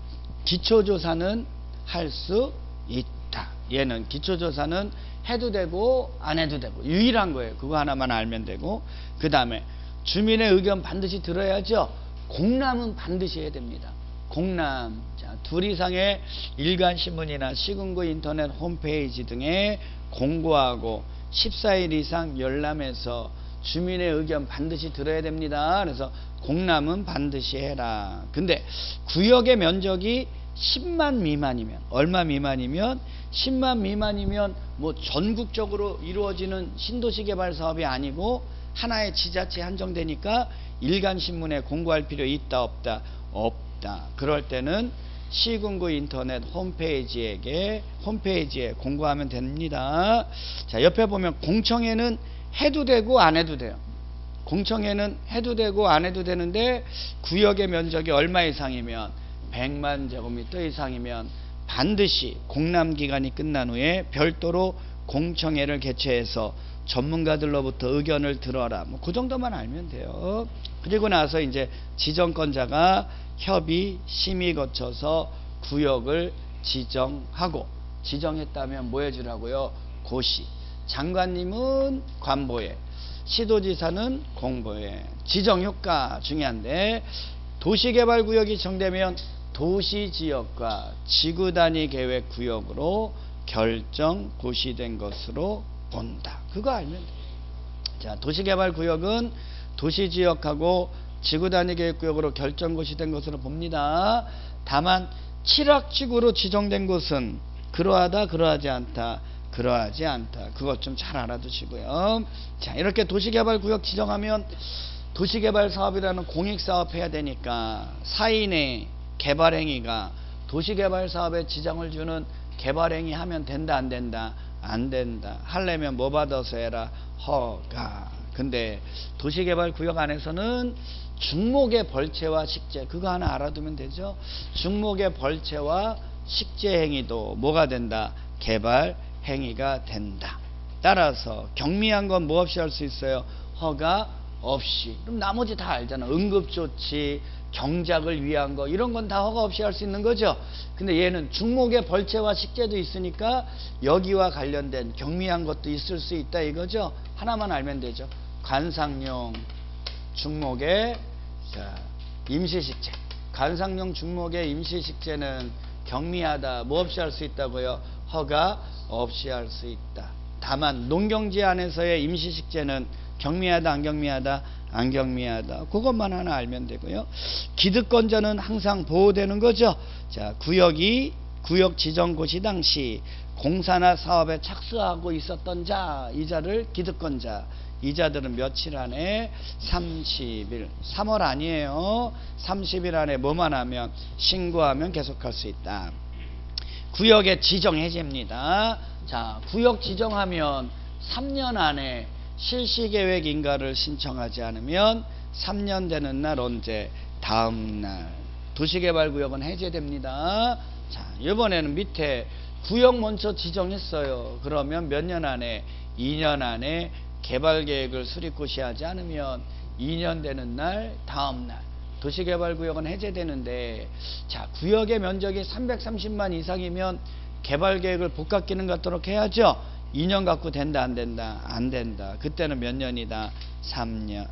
기초조사는 할 수 있다. 얘는 기초조사는 해도 되고 안 해도 되고 유일한 거예요. 그거 하나만 알면 되고, 그 다음에 주민의 의견 반드시 들어야죠. 공람은 반드시 해야 됩니다. 공람. 자, 둘 이상의 일간신문이나 시군구 인터넷 홈페이지 등에 공고하고 14일 이상 열람해서 주민의 의견 반드시 들어야 됩니다. 그래서 공람은 반드시 해라. 근데 구역의 면적이 10만 미만이면, 얼마 미만이면? 10만 미만이면 뭐 전국적으로 이루어지는 신도시 개발 사업이 아니고 하나의 지자체에 한정되니까 일간신문에 공고할 필요 있다 없다? 없다. 그럴 때는 시군구 인터넷 홈페이지에 공고하면 됩니다. 자, 옆에 보면 공청회는 해도 되고 안 해도 돼요. 공청회는 해도 되고 안 해도 되는데 구역의 면적이 얼마 이상이면, 100만 제곱미터 이상이면 반드시 공람기간이 끝난 후에 별도로 공청회를 개최해서 전문가들로부터 의견을 들어라. 뭐 그 정도만 알면 돼요. 그리고 나서 이제 지정권자가 협의, 심의 거쳐서 구역을 지정하고, 지정했다면 뭐 해주라고요? 고시. 장관님은 관보에, 시도지사는 공보에. 지정효과 중요한데, 도시개발구역이 지정되면 도시지역과 지구단위 계획구역으로 결정 고시된 것으로 본다. 그거 알면 돼요. 자, 도시개발구역은 도시지역하고 지구단위 계획구역으로 결정 고시된 것으로 봅니다. 다만 칠학지구로 지정된 곳은 그러하다, 그러하지 않다, 그러하지 않다. 그것 좀 잘 알아두시고요. 자, 이렇게 도시개발구역 지정하면 도시개발사업이라는 공익사업 해야 되니까 사인의 개발행위가 도시개발사업에 지장을 주는 개발행위 하면 된다 안 된다? 안 된다. 하려면 뭐 받아서 해라? 허가. 근데 도시개발구역 안에서는 중목의 벌채와 식재, 그거 하나 알아두면 되죠. 중목의 벌채와 식재 행위도 뭐가 된다? 개발 행위가 된다. 따라서 경미한 건 뭐 없이 할 수 있어요? 허가 없이. 그럼 나머지 다 알잖아. 응급조치, 경작을 위한 거, 이런 건 다 허가 없이 할 수 있는 거죠. 근데 얘는 중목의 벌채와 식재도 있으니까 여기와 관련된 경미한 것도 있을 수 있다 이거죠. 하나만 알면 되죠. 관상용 중목의 임시식재. 관상용 중목의 임시식재는 경미하다. 뭐 없이 할 수 있다고요? 허가 없이 할 수 있다. 다만 농경지 안에서의 임시식재는 경미하다 안 경미하다? 안 경미하다. 그것만 하나 알면 되고요. 기득권자는 항상 보호되는 거죠. 자, 구역 지정 고시 당시 공사나 사업에 착수하고 있었던 자, 이자를 기득권자. 이자들은 며칠 안에? 30일. 3월 아니에요. 30일 안에 뭐만 하면? 신고하면 계속할 수 있다. 구역의 지정 해제입니다. 자, 구역 지정하면 3년 안에 실시계획 인가를 신청하지 않으면 3년 되는 날 언제? 다음 날. 도시개발구역은 해제됩니다. 자, 이번에는 밑에 구역 먼저 지정했어요. 그러면 몇 년 안에? 2년 안에 개발계획을 수립고시하지 않으면 2년 되는 날, 다음 날. 도시개발구역은 해제되는데, 자, 구역의 면적이 330만 이상이면 개발계획을 복합기능 갖도록 해야죠. 2년 갖고 된다 안 된다? 안 된다. 그때는 몇 년이다? 3년,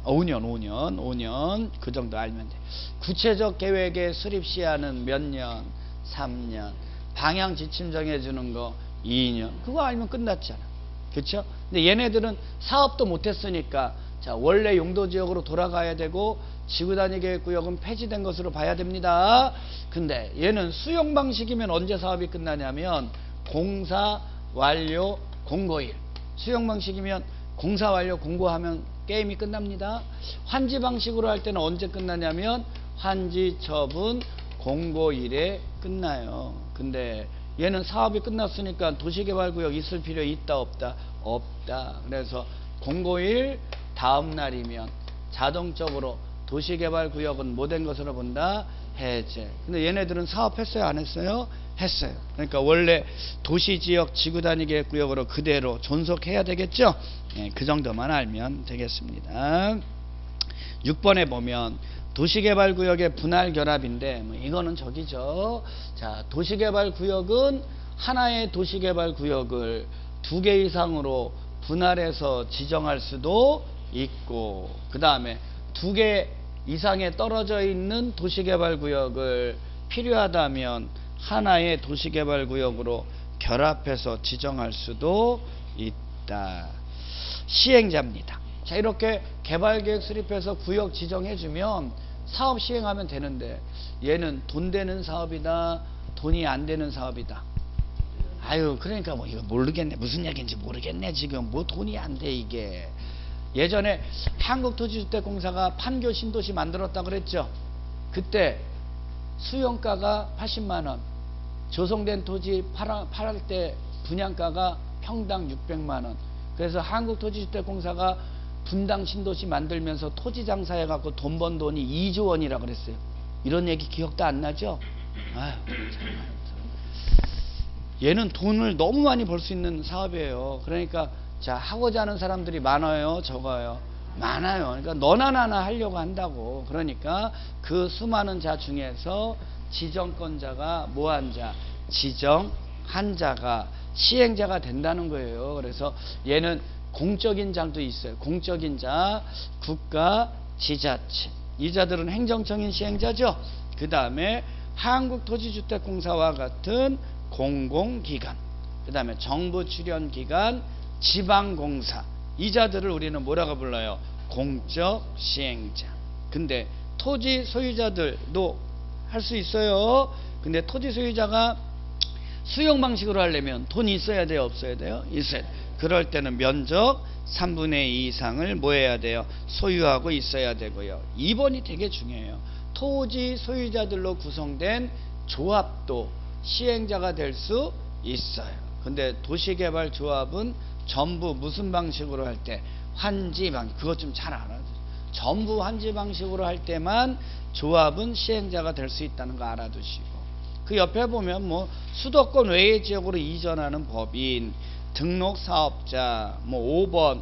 5년 그 정도 알면 돼. 구체적 계획의 수립 시한은 몇 년? 3년. 방향 지침 정해주는 거 2년. 그거 알면 끝났잖아. 그렇죠? 근데 얘네들은 사업도 못했으니까 자 원래 용도 지역으로 돌아가야 되고 지구단위 계획구역은 폐지된 것으로 봐야 됩니다. 근데 얘는 수용 방식이면 언제 사업이 끝나냐면 공사 완료 공고일. 수용 방식이면 공사 완료 공고하면 게임이 끝납니다. 환지 방식으로 할 때는 언제 끝나냐면 환지 처분 공고일에 끝나요. 근데 얘는 사업이 끝났으니까 도시개발구역 있을 필요 있다 없다? 없다. 그래서 공고일 다음 날이면 자동적으로 도시개발구역은 뭐 된 것으로 본다? 해제. 근데 얘네들은 사업했어요 안 했어요? 했어요. 그러니까 원래 도시지역 지구단위계획구역으로 그대로 존속해야 되겠죠? 네, 그 정도만 알면 되겠습니다. 6번에 보면 도시개발구역의 분할 결합인데 뭐 이거는 저기죠. 자, 도시개발구역은 하나의 도시개발구역을 2개 이상으로 분할해서 지정할 수도 있고 그 다음에 2개 이상에 떨어져 있는 도시개발구역을 필요하다면 하나의 도시개발구역으로 결합해서 지정할 수도 있다. 시행자입니다. 자, 이렇게 개발계획 수립해서 구역 지정해주면 사업 시행하면 되는데 얘는 돈 되는 사업이다 돈이 안 되는 사업이다. 아유 그러니까 뭐 이거 모르겠네. 무슨 얘기인지 모르겠네. 지금 뭐 돈이 안 돼 이게. 예전에 한국토지주택공사가 판교 신도시 만들었다 그랬죠. 그때 수용가가 80만원, 조성된 토지 팔을 때 분양가가 평당 600만원. 그래서 한국토지주택공사가 분당 신도시 만들면서 토지 장사해 갖고 돈 번 돈이 2조 원이라 그랬어요. 이런 얘기 기억도 안 나죠? 아유, 정말. 얘는 돈을 너무 많이 벌 수 있는 사업이에요. 그러니까 자 하고자 하는 사람들이 많아요 적어요? 많아요. 그러니까 너나 나나 하려고 한다고. 그러니까 그 수많은 자 중에서 지정권자가 뭐한 자? 지정한 자가 시행자가 된다는 거예요. 그래서 얘는 공적인 자도 있어요. 공적인 자, 국가, 지자체. 이 자들은 행정청인 시행자죠. 그 다음에 한국토지주택공사와 같은 공공기관, 그 다음에 정부 출연기관, 지방공사. 이 자들을 우리는 뭐라고 불러요? 공적 시행자. 근데 토지 소유자들도 할 수 있어요. 근데 토지 소유자가 수용 방식으로 하려면 돈이 있어야 돼요? 없어야 돼요? 있어야 돼요. 그럴 때는 면적 3분의 2 이상을 뭐 해야 돼요? 소유하고 있어야 되고요. 2번이 되게 중요해요. 토지 소유자들로 구성된 조합도 시행자가 될 수 있어요. 근데 도시개발조합은 전부 무슨 방식으로 할 때? 환지 방식. 그것 좀 잘 알아두세요. 전부 환지 방식으로 할 때만 조합은 시행자가 될 수 있다는 거 알아두시고, 그 옆에 보면 뭐 수도권 외의 지역으로 이전하는 법인, 등록사업자, 뭐 5번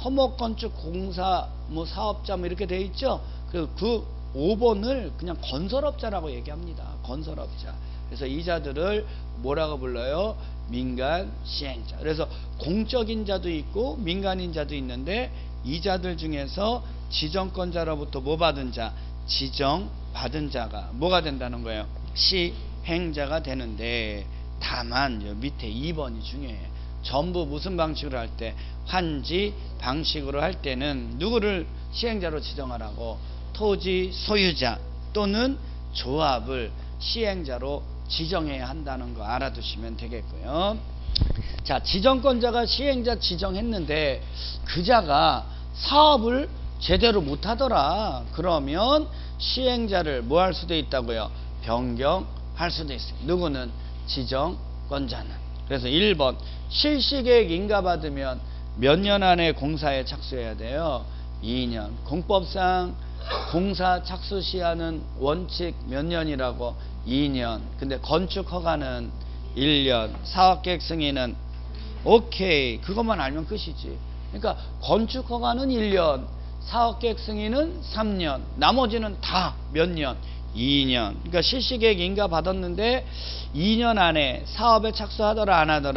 토목건축공사 뭐 사업자 뭐 이렇게 돼 있죠. 그 5번을 그냥 건설업자라고 얘기합니다. 건설업자. 그래서 이 자들을 뭐라고 불러요? 민간 시행자. 그래서 공적인 자도 있고 민간인 자도 있는데 이 자들 중에서 지정권자로부터 뭐 받은 자? 지정받은 자가 뭐가 된다는 거예요? 시행자가 되는데, 다만 요 밑에 2번이 중요해요. 전부 무슨 방식으로 할 때? 환지 방식으로 할 때는 누구를 시행자로 지정하라고? 토지 소유자 또는 조합을 시행자로 지정해야 한다는 거 알아두시면 되겠고요. 자, 지정권자가 시행자 지정했는데 그 자가 사업을 제대로 못하더라. 그러면 시행자를 뭐 할 수도 있다고요? 변경할 수도 있어요. 누구는? 지정권자는. 그래서 1번 실시계획 인가받으면 몇 년 안에 공사에 착수해야 돼요? 2년. 공법상 공사 착수 시한은 원칙 몇 년이라고? 2년. 근데 건축 허가는 1년. 사업계획 승인은 오케이. 그것만 알면 끝이지. 그러니까 건축 허가는 1년, 사업계획 승인은 3년, 나머지는 다 몇 년? 2년. 그러니까 실시계획 인가 받았는데 2년 안에 사업에 착수하더라 안 하더라?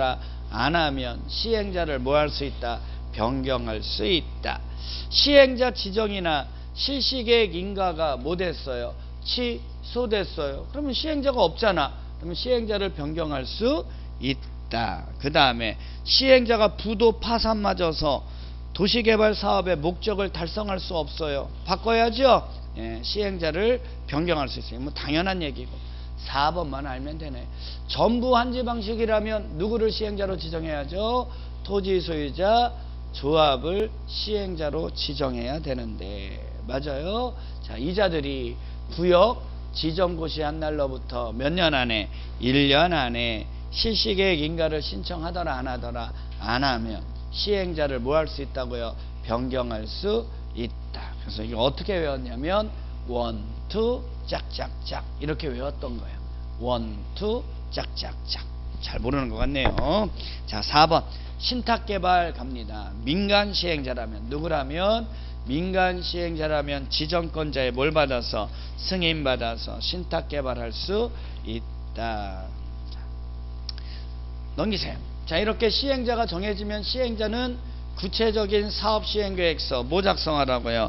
안 하면 시행자를 뭐 할 수 있다? 변경할 수 있다. 시행자 지정이나 실시계획 인가가 뭐 됐어요? 취소됐어요. 그러면 시행자가 없잖아. 그러면 시행자를 변경할 수 있다. 그 다음에 시행자가 부도 파산 맞아서 도시개발 사업의 목적을 달성할 수 없어요. 바꿔야죠. 예, 시행자를 변경할 수 있어요. 뭐 당연한 얘기고. 4번만 알면 되네. 전부 환지 방식이라면 누구를 시행자로 지정해야죠? 토지 소유자 조합을 시행자로 지정해야 되는데, 맞아요. 자, 이자들이 구역 지정고시 한 날로부터 몇 년 안에? 1년 안에 실시계획 인가를 신청하더라 안 하더라? 안 하면 시행자를 뭐 할 수 있다고요? 변경할 수 있다. 그래서 이거 어떻게 외웠냐면 원투 짝짝짝 이렇게 외웠던 거예요. 원투 짝짝짝. 잘 모르는 것 같네요. 자, 4번 신탁개발 갑니다. 민간 시행자라면 누구라면? 민간 시행자라면 지정권자에 뭘 받아서? 승인 받아서 신탁개발할 수 있다. 자, 넘기세요. 자, 이렇게 시행자가 정해지면 시행자는 구체적인 사업시행계획서 뭐 작성하라고요?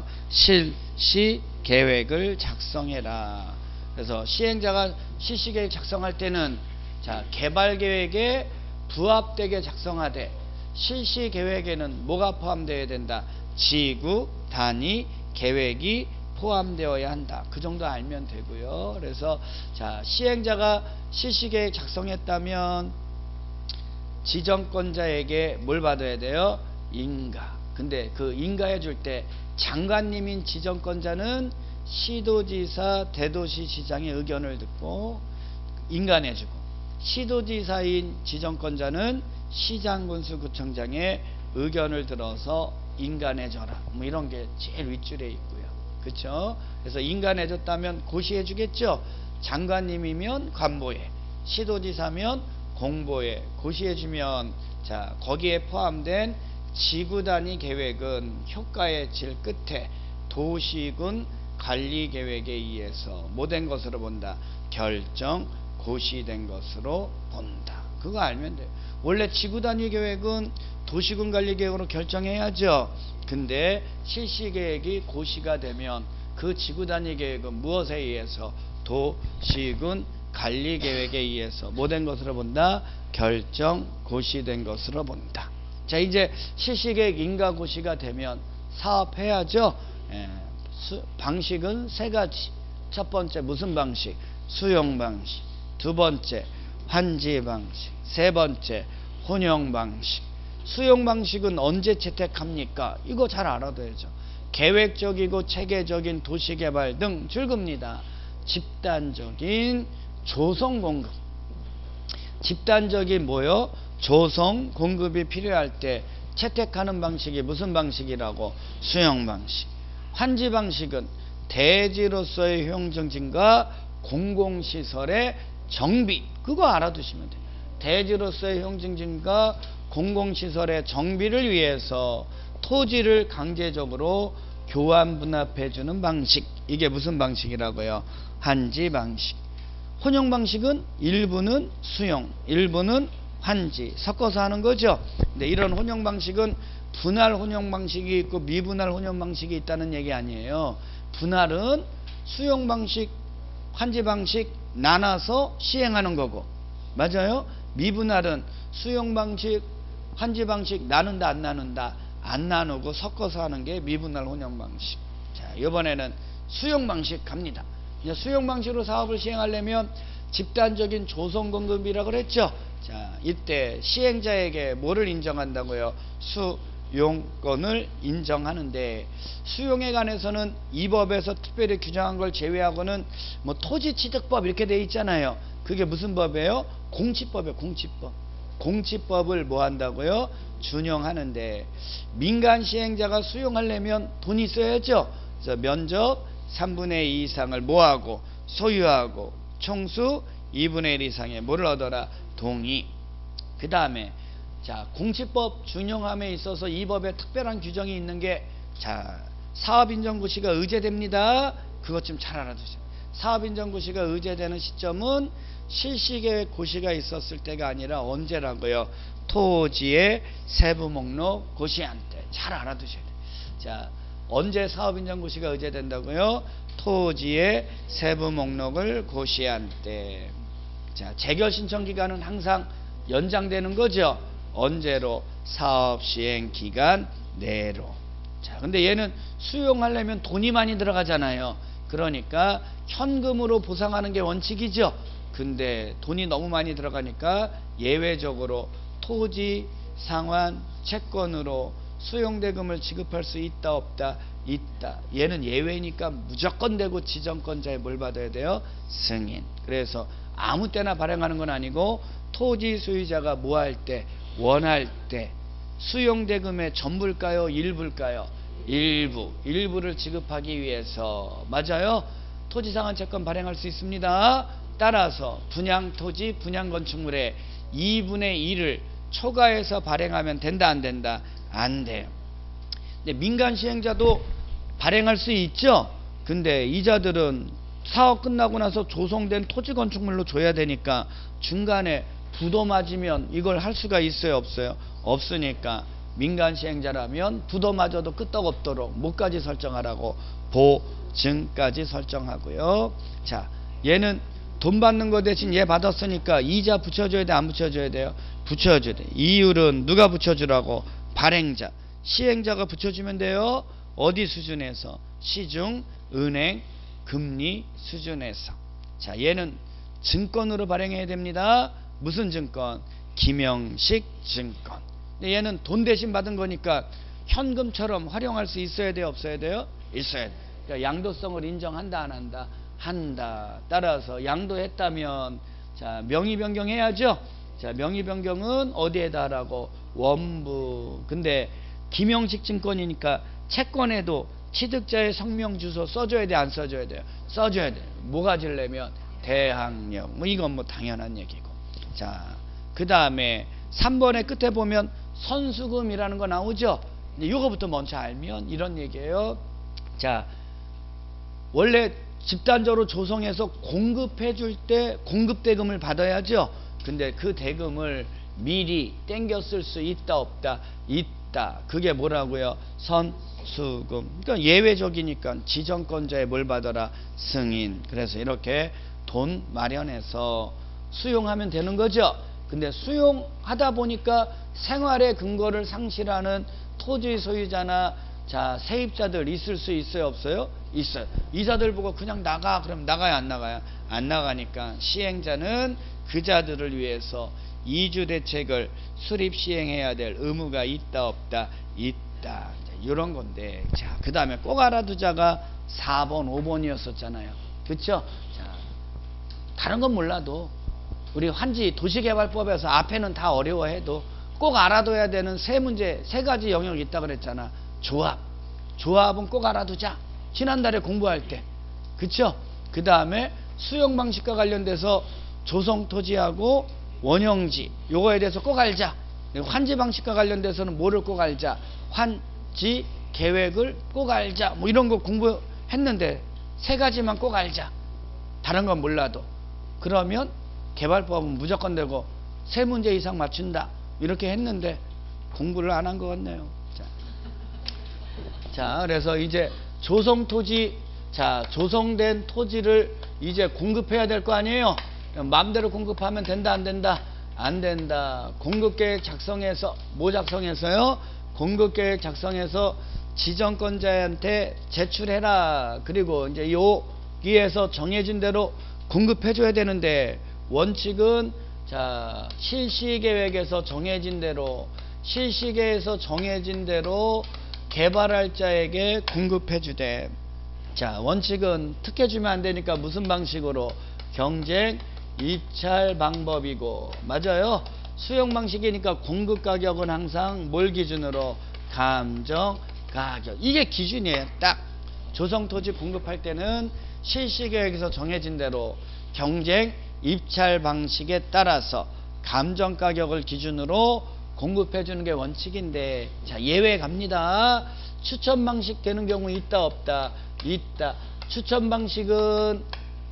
실시계획을 작성해라. 그래서 시행자가 실시계획 작성할 때는 자, 개발계획에 부합되게 작성하되 실시계획에는 뭐가 포함되어야 된다? 지구 단위 계획이 포함되어야 한다. 그 정도 알면 되고요. 그래서 자, 시행자가 실시계획 작성했다면 지정권자에게 뭘 받아야 돼요? 인가. 근데 그 인가해 줄 때 장관님인 지정권자는 시도지사 대도시시장의 의견을 듣고 인가내주고, 시도지사인 지정권자는 시장군수구청장의 의견을 들어서 인가내줘라. 뭐 이런 게 제일 윗줄에 있고요. 그렇죠? 그래서 인가내줬다면 고시해주겠죠. 장관님이면 관보에, 시도지사면 공보에 고시해주면 자, 거기에 포함된 지구단위 계획은 효과의 질 끝에 도시군 관리계획에 의해서 뭐 된 것으로 본다? 결정 고시된 것으로 본다. 그거 알면 돼요. 원래 지구단위 계획은 도시군 관리계획으로 결정해야죠. 근데 실시계획이 고시가 되면 그 지구단위 계획은 무엇에 의해서? 도시군 관리계획에 의해서 뭐 된 것으로 본다? 결정 고시된 것으로 본다. 자, 이제 실시계획 인가고시가 되면 사업해야죠. 방식은 세 가지. 첫 번째 무슨 방식? 수용 방식. 두 번째 환지 방식. 세 번째 혼용 방식. 수용 방식은 언제 채택합니까? 이거 잘 알아둬야죠. 계획적이고 체계적인 도시개발 등 줄급니다. 집단적인 조성 공급. 집단적인 뭐요? 조성 공급이 필요할 때 채택하는 방식이 무슨 방식이라고? 수용 방식. 환지 방식은 대지로서의 효용 증진과 공공시설의 정비. 그거 알아두시면 돼요. 대지로서의 효용 증진과 공공시설의 정비를 위해서 토지를 강제적으로 교환 분합해 주는 방식. 이게 무슨 방식이라고요? 환지 방식. 혼용 방식은 일부는 수용, 일부는 환지 섞어서 하는 거죠. 근데 이런 혼용 방식은 분할 혼용 방식이 있고 미분할 혼용 방식이 있다는 얘기 아니에요. 분할은 수용 방식, 환지 방식 나눠서 시행하는 거고, 맞아요? 미분할은 수용 방식, 환지 방식 나눈다 안 나눈다? 안 나누고 섞어서 하는 게 미분할 혼용 방식. 자, 이번에는 수용 방식 갑니다. 이제 수용 방식으로 사업을 시행하려면 집단적인 조성 공급이라고 그랬죠. 자, 이때 시행자에게 뭐를 인정한다고요? 수용권을 인정하는데, 수용에 관해서는 이 법에서 특별히 규정한 걸 제외하고는 뭐 토지취득법 이렇게 돼 있잖아요. 그게 무슨 법이에요? 공치법이에요. 공치법. 공치법을 뭐 한다고요? 준용하는데, 민간 시행자가 수용하려면 돈이 있어야죠. 그래서 면적 3분의 2 이상을 뭐하고? 소유하고 총수 2분의 1 이상의 뭐를 얻어라? 동의. 그 다음에 자, 공치법 준용함에 있어서 이 법에 특별한 규정이 있는 게 자, 사업인정고시가 의제됩니다. 그것 좀 잘 알아두세요. 사업인정고시가 의제되는 시점은 실시계획 고시가 있었을 때가 아니라 언제라고요? 토지의 세부 목록 고시한 때. 잘 알아두셔야 돼요. 자, 언제 사업인정고시가 의제된다고요? 토지의 세부 목록을 고시한 때. 자, 재결 신청 기간은 항상 연장되는 거죠. 언제로? 사업 시행 기간 내로. 자, 근데 얘는 수용하려면 돈이 많이 들어가잖아요. 그러니까 현금으로 보상하는 게 원칙이죠. 근데 돈이 너무 많이 들어가니까 예외적으로 토지, 상환, 채권으로 수용대금을 지급할 수 있다 없다? 있다. 얘는 예외니까 무조건 되고 지정권자에 뭘 받아야 돼요? 승인. 그래서 아무 때나 발행하는 건 아니고 토지 소유자가 뭐 할 때? 원할 때 수용대금의 전부일까요? 일부일까요? 일부를 지급하기 위해서. 맞아요? 토지상환채권 발행할 수 있습니다. 따라서 분양토지, 분양건축물의 2분의 1을 초과해서 발행하면 된다 안 된다? 안 돼요. 근데 민간 시행자도 발행할 수 있죠. 근데 이자들은 사업 끝나고 나서 조성된 토지 건축물로 줘야 되니까 중간에 부도 맞으면 이걸 할 수가 있어요 없어요? 없으니까 민간 시행자라면 부도 맞아도 끄떡없도록 뭐까지 설정하라고? 보증까지 설정하고요. 자, 얘는 돈 받는 거 대신 얘 받았으니까 이자 붙여줘야 돼 안 붙여줘야 돼요? 붙여줘야 돼. 이율은 누가 붙여주라고? 발행자. 시행자가 붙여주면 돼요. 어디 수준에서? 시중, 은행, 금리 수준에서. 자, 얘는 증권으로 발행해야 됩니다. 무슨 증권? 김영식 증권. 근데 얘는 돈 대신 받은 거니까 현금처럼 활용할 수 있어야 돼요 없어야 돼요? 있어야 돼요. 그러니까 양도성을 인정한다 안 한다? 한다. 따라서 양도했다면 자, 명의 변경해야죠. 자, 명의 변경은 어디에다 하라고? 원부. 근데 김영식 증권이니까 채권에도 취득자의 성명 주소 써줘야 돼 안 써줘야 돼요? 써줘야 돼요. 뭐 가지려면? 대항력. 뭐 이건 뭐 당연한 얘기고. 자, 그 다음에 3번의 끝에 보면 선수금이라는 거 나오죠. 이거부터 먼저 알면 이런 얘기예요. 자, 원래 집단적으로 조성해서 공급해 줄 때 공급대금을 받아야죠. 근데 그 대금을 미리 땡겨 쓸 수 있다 없다? 있다. 그게 뭐라고요? 선수금. 그러니까 예외적이니까 지정권자에 뭘 받아라? 승인. 그래서 이렇게 돈 마련해서 수용하면 되는 거죠. 근데 수용하다 보니까 생활의 근거를 상실하는 토지 소유자나 자 세입자들 있을 수 있어요 없어요? 있어요. 이자들 보고 그냥 나가 그럼 나가요 안 나가요? 안 나가니까 시행자는 그자들을 위해서 이주 대책을 수립 시행해야 될 의무가 있다 없다? 있다. 이런 건데 자 그 다음에 꼭 알아두자가 4번 5번이었었잖아요. 그쵸? 자, 다른 건 몰라도 우리 환지 도시개발법에서 앞에는 다 어려워해도 꼭 알아둬야 되는 세 문제, 세 가지 영역이 있다 그랬잖아. 조합. 조합은 꼭 알아두자. 지난달에 공부할 때. 그쵸? 그 다음에 수용 방식과 관련돼서 조성토지하고 원형지. 요거에 대해서 꼭 알자. 환지 방식과 관련돼서는 뭐를 꼭 알자? 환지 계획을 꼭 알자. 뭐 이런 거 공부했는데 세 가지만 꼭 알자. 다른 건 몰라도. 그러면 개발법은 무조건 되고 세 문제 이상 맞춘다. 이렇게 했는데 공부를 안 한 것 같네요. 자, 그래서 이제 조성토지, 자, 조성된 토지를 이제 공급해야 될 거 아니에요? 마음대로 공급하면 된다, 안 된다? 안 된다. 공급계획 작성해서, 뭐 작성해서요? 공급계획 작성해서 지정권자한테 제출해라. 그리고 이제 여기에서 정해진 대로 공급해줘야 되는데, 원칙은 자 실시계획에서 정해진 대로 실시계에서 정해진 대로 개발할 자에게 공급해주되 자 원칙은 특혜주면 안되니까 무슨 방식으로? 경쟁 입찰 방법이고 맞아요. 수용 방식이니까 공급가격은 항상 뭘 기준으로? 감정가격. 이게 기준이에요. 딱 조성토지 공급할 때는 실시계획에서 정해진 대로 경쟁 입찰 방식에 따라서 감정가격을 기준으로 공급해주는 게 원칙인데 자 예외 갑니다. 추천 방식 되는 경우 있다 없다? 있다. 추천 방식은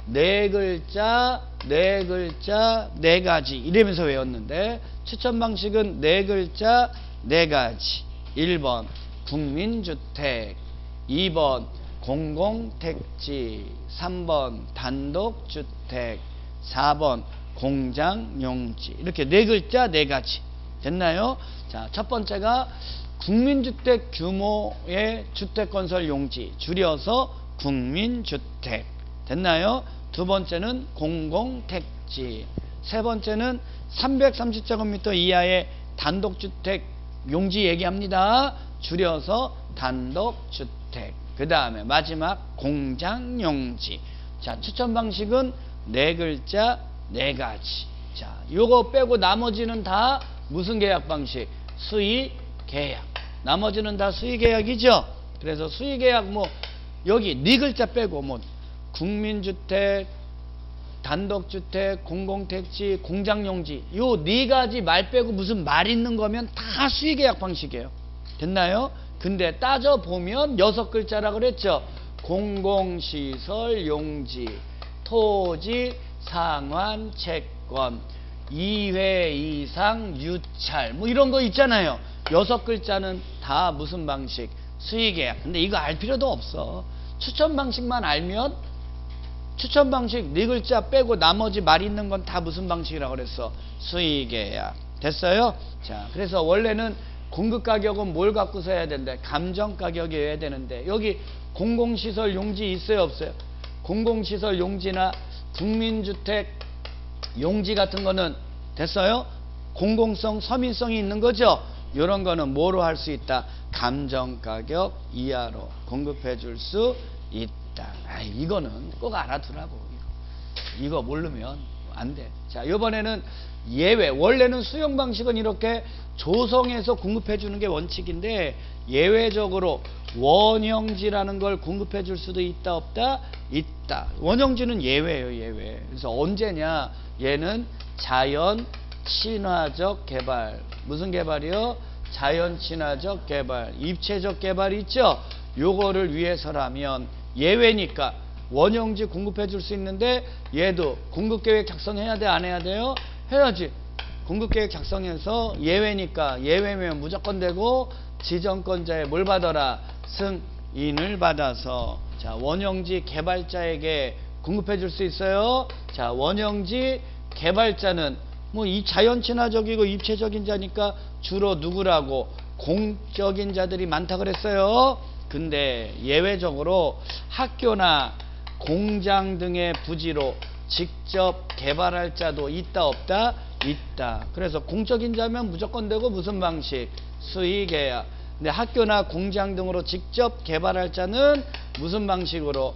네 글자, 네 글자, 네 가지 이러면서 외웠는데 추천 방식은 네 글자, 네 가지. 1번 국민주택, 2번 공공택지, 3번 단독주택, 4번 공장용지. 이렇게 네 글자, 네 가지. 됐나요? 자, 첫 번째가 국민주택 규모의 주택건설 용지, 줄여서 국민주택. 됐나요? 두 번째는 공공택지. 세 번째는 330제곱미터 이하의 단독주택 용지 얘기합니다. 줄여서 단독주택. 그 다음에 마지막 공장용지. 자, 추천 방식은 네 글자, 네 가지. 자, 요거 빼고 나머지는 다 무슨 계약 방식? 수의 계약. 나머지는 다 수의 계약이죠. 그래서 수의 계약 뭐 여기 네 글자 빼고 뭐 국민주택, 단독주택, 공공택지, 공장용지 요 네 가지 말 빼고 무슨 말 있는 거면 다 수의 계약 방식이에요. 됐나요? 근데 따져보면 6글자라 그랬죠. 공공시설 용지, 토지 상환 채권, 2회 이상 유찰 뭐 이런 거 있잖아요. 6글자는 다 무슨 방식? 수의계약. 근데 이거 알 필요도 없어. 추천 방식만 알면 추천 방식 네 글자 빼고 나머지 말 있는 건 다 무슨 방식이라고 그랬어? 수의계약. 됐어요? 자, 그래서 원래는 공급가격은 뭘 갖고서 해야 되는데? 감정가격이어야 되는데 여기 공공시설 용지 있어요 없어요? 공공시설 용지나 국민주택 용지 같은 거는 됐어요? 공공성, 서민성이 있는 거죠? 이런 거는 뭐로 할 수 있다? 감정가격 이하로 공급해 줄 수 있다. 이거는 꼭 알아두라고. 이거 모르면 안 돼. 자, 이번에는 예외. 원래는 수용 방식은 이렇게 조성해서 공급해 주는 게 원칙인데 예외적으로 원형지라는 걸 공급해 줄 수도 있다 없다? 있다. 원형지는 예외예요, 예외. 그래서 언제냐? 얘는 자연 친화적 개발. 무슨 개발이요? 자연 친화적 개발. 입체적 개발이 있죠? 요거를 위해서라면 예외니까 원형지 공급해 줄 수 있는데 얘도 공급계획 작성해야 돼, 안 해야 돼요? 해야지. 공급계획 작성해서 예외니까 예외면 무조건 되고 지정권자에 뭘 받아라? 승인을 받아서. 자, 원형지 개발자에게 공급해 줄 수 있어요. 자, 원형지 개발자는 뭐 이 자연 친화적이고 입체적인 자니까 주로 누구라고? 공적인 자들이 많다 그랬어요. 근데 예외적으로 학교나 공장 등의 부지로 직접 개발할 자도 있다 없다? 있다. 그래서 공적인 자면 무조건 되고 무슨 방식? 수의계약. 근데 학교나 공장 등으로 직접 개발할 자는 무슨 방식으로?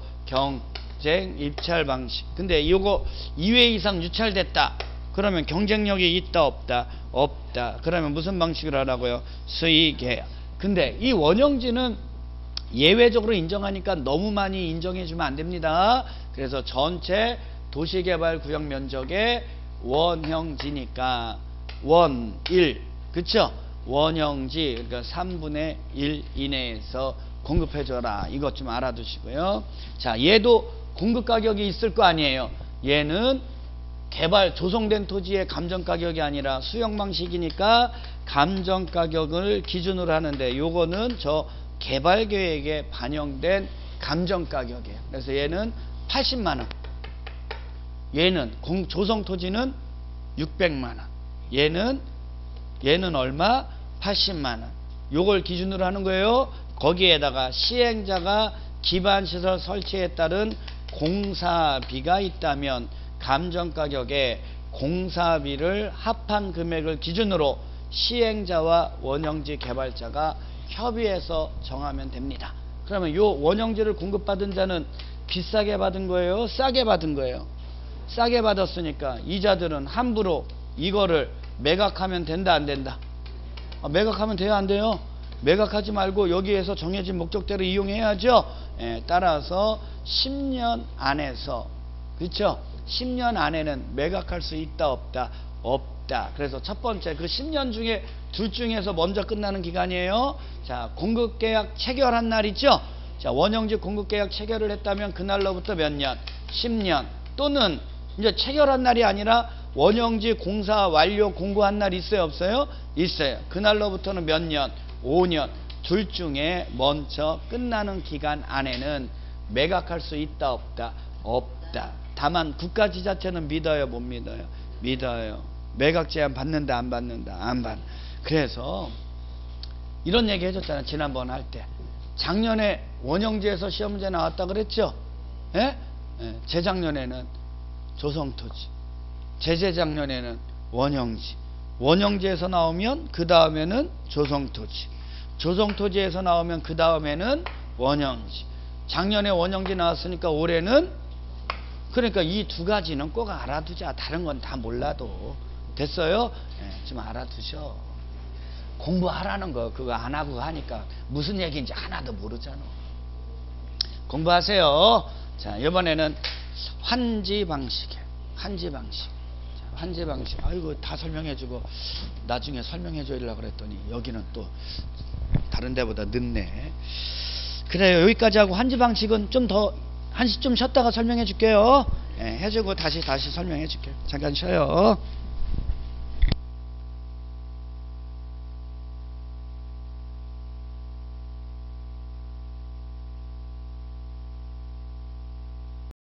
경쟁 입찰 방식. 근데 이거 2회 이상 유찰됐다. 그러면 경쟁력이 있다 없다? 없다. 그러면 무슨 방식으로 하라고요? 수의계약. 근데 이 원형지는 예외적으로 인정하니까 너무 많이 인정해 주면 안 됩니다. 그래서 전체 도시개발구역 면적의 원형지니까 원 1, 그쵸? 원형지, 그러니까 3분의 1 이내에서 공급해 줘라. 이것 좀 알아두시고요. 자, 얘도 공급 가격이 있을 거 아니에요. 얘는 개발 조성된 토지의 감정 가격이 아니라 수용 방식이니까 감정 가격을 기준으로 하는데 요거는 저 개발 계획에 반영된 감정 가격이에요. 그래서 얘는 80만 원. 얘는 조성 토지는 600만 원. 얘는 얼마? 80만 원. 요걸 기준으로 하는 거예요. 거기에다가 시행자가 기반시설 설치에 따른 공사비가 있다면 감정가격에 공사비를 합한 금액을 기준으로 시행자와 원형지 개발자가 협의해서 정하면 됩니다. 그러면 요 원형지를 공급받은 자는 비싸게 받은 거예요? 싸게 받은 거예요? 싸게 받았으니까 이자들은 함부로 이거를 매각하면 된다 안 된다? 매각하면 돼요 안 돼요? 매각하지 말고 여기에서 정해진 목적대로 이용해야죠. 따라서 10년 안에서, 그렇죠? 10년 안에는 매각할 수 있다 없다? 없다. 그래서 첫 번째 그 10년 중에 둘 중에서 먼저 끝나는 기간이에요. 자, 공급계약 체결한 날 있죠? 자, 원형지 공급계약 체결을 했다면 그날로부터 몇 년? 10년. 또는 이제 체결한 날이 아니라 원형지 공사 완료 공고한 날 있어요, 없어요? 있어요. 그날로부터는 몇 년? 5년. 둘 중에 먼저 끝나는 기간 안에는 매각할 수 있다, 없다? 없다. 다만 국가지자체는 믿어요, 못 믿어요? 믿어요. 매각 제한 받는다, 안 받는다? 안 받. 그래서 이런 얘기 해줬잖아요, 지난번 할 때. 작년에 원형지에서 시험 문제 나왔다 그랬죠? 예? 예. 재작년에는 조성토지, 재재작년에는 원형지. 원형지에서 나오면 그 다음에는 조성토지, 조성토지에서 나오면 그 다음에는 원형지. 작년에 원형지 나왔으니까 올해는, 그러니까 이 두 가지는 꼭 알아두자. 다른 건 다 몰라도 됐어요? 예, 좀 알아두셔. 공부하라는 거 그거 안 하고 하니까 무슨 얘기인지 하나도 모르잖아. 공부하세요. 자, 이번에는 환지 방식이에요. 환지 방식. 자, 환지 방식. 아이고, 다 설명해주고 나중에 설명해주려고 그랬더니 여기는 또 다른 데보다 늦네. 그래요. 여기까지 하고 환지 방식은 좀 더 한시 좀 쉬었다가 설명해 줄게요. 예, 해주고 다시 설명해 줄게요. 잠깐 쉬어요.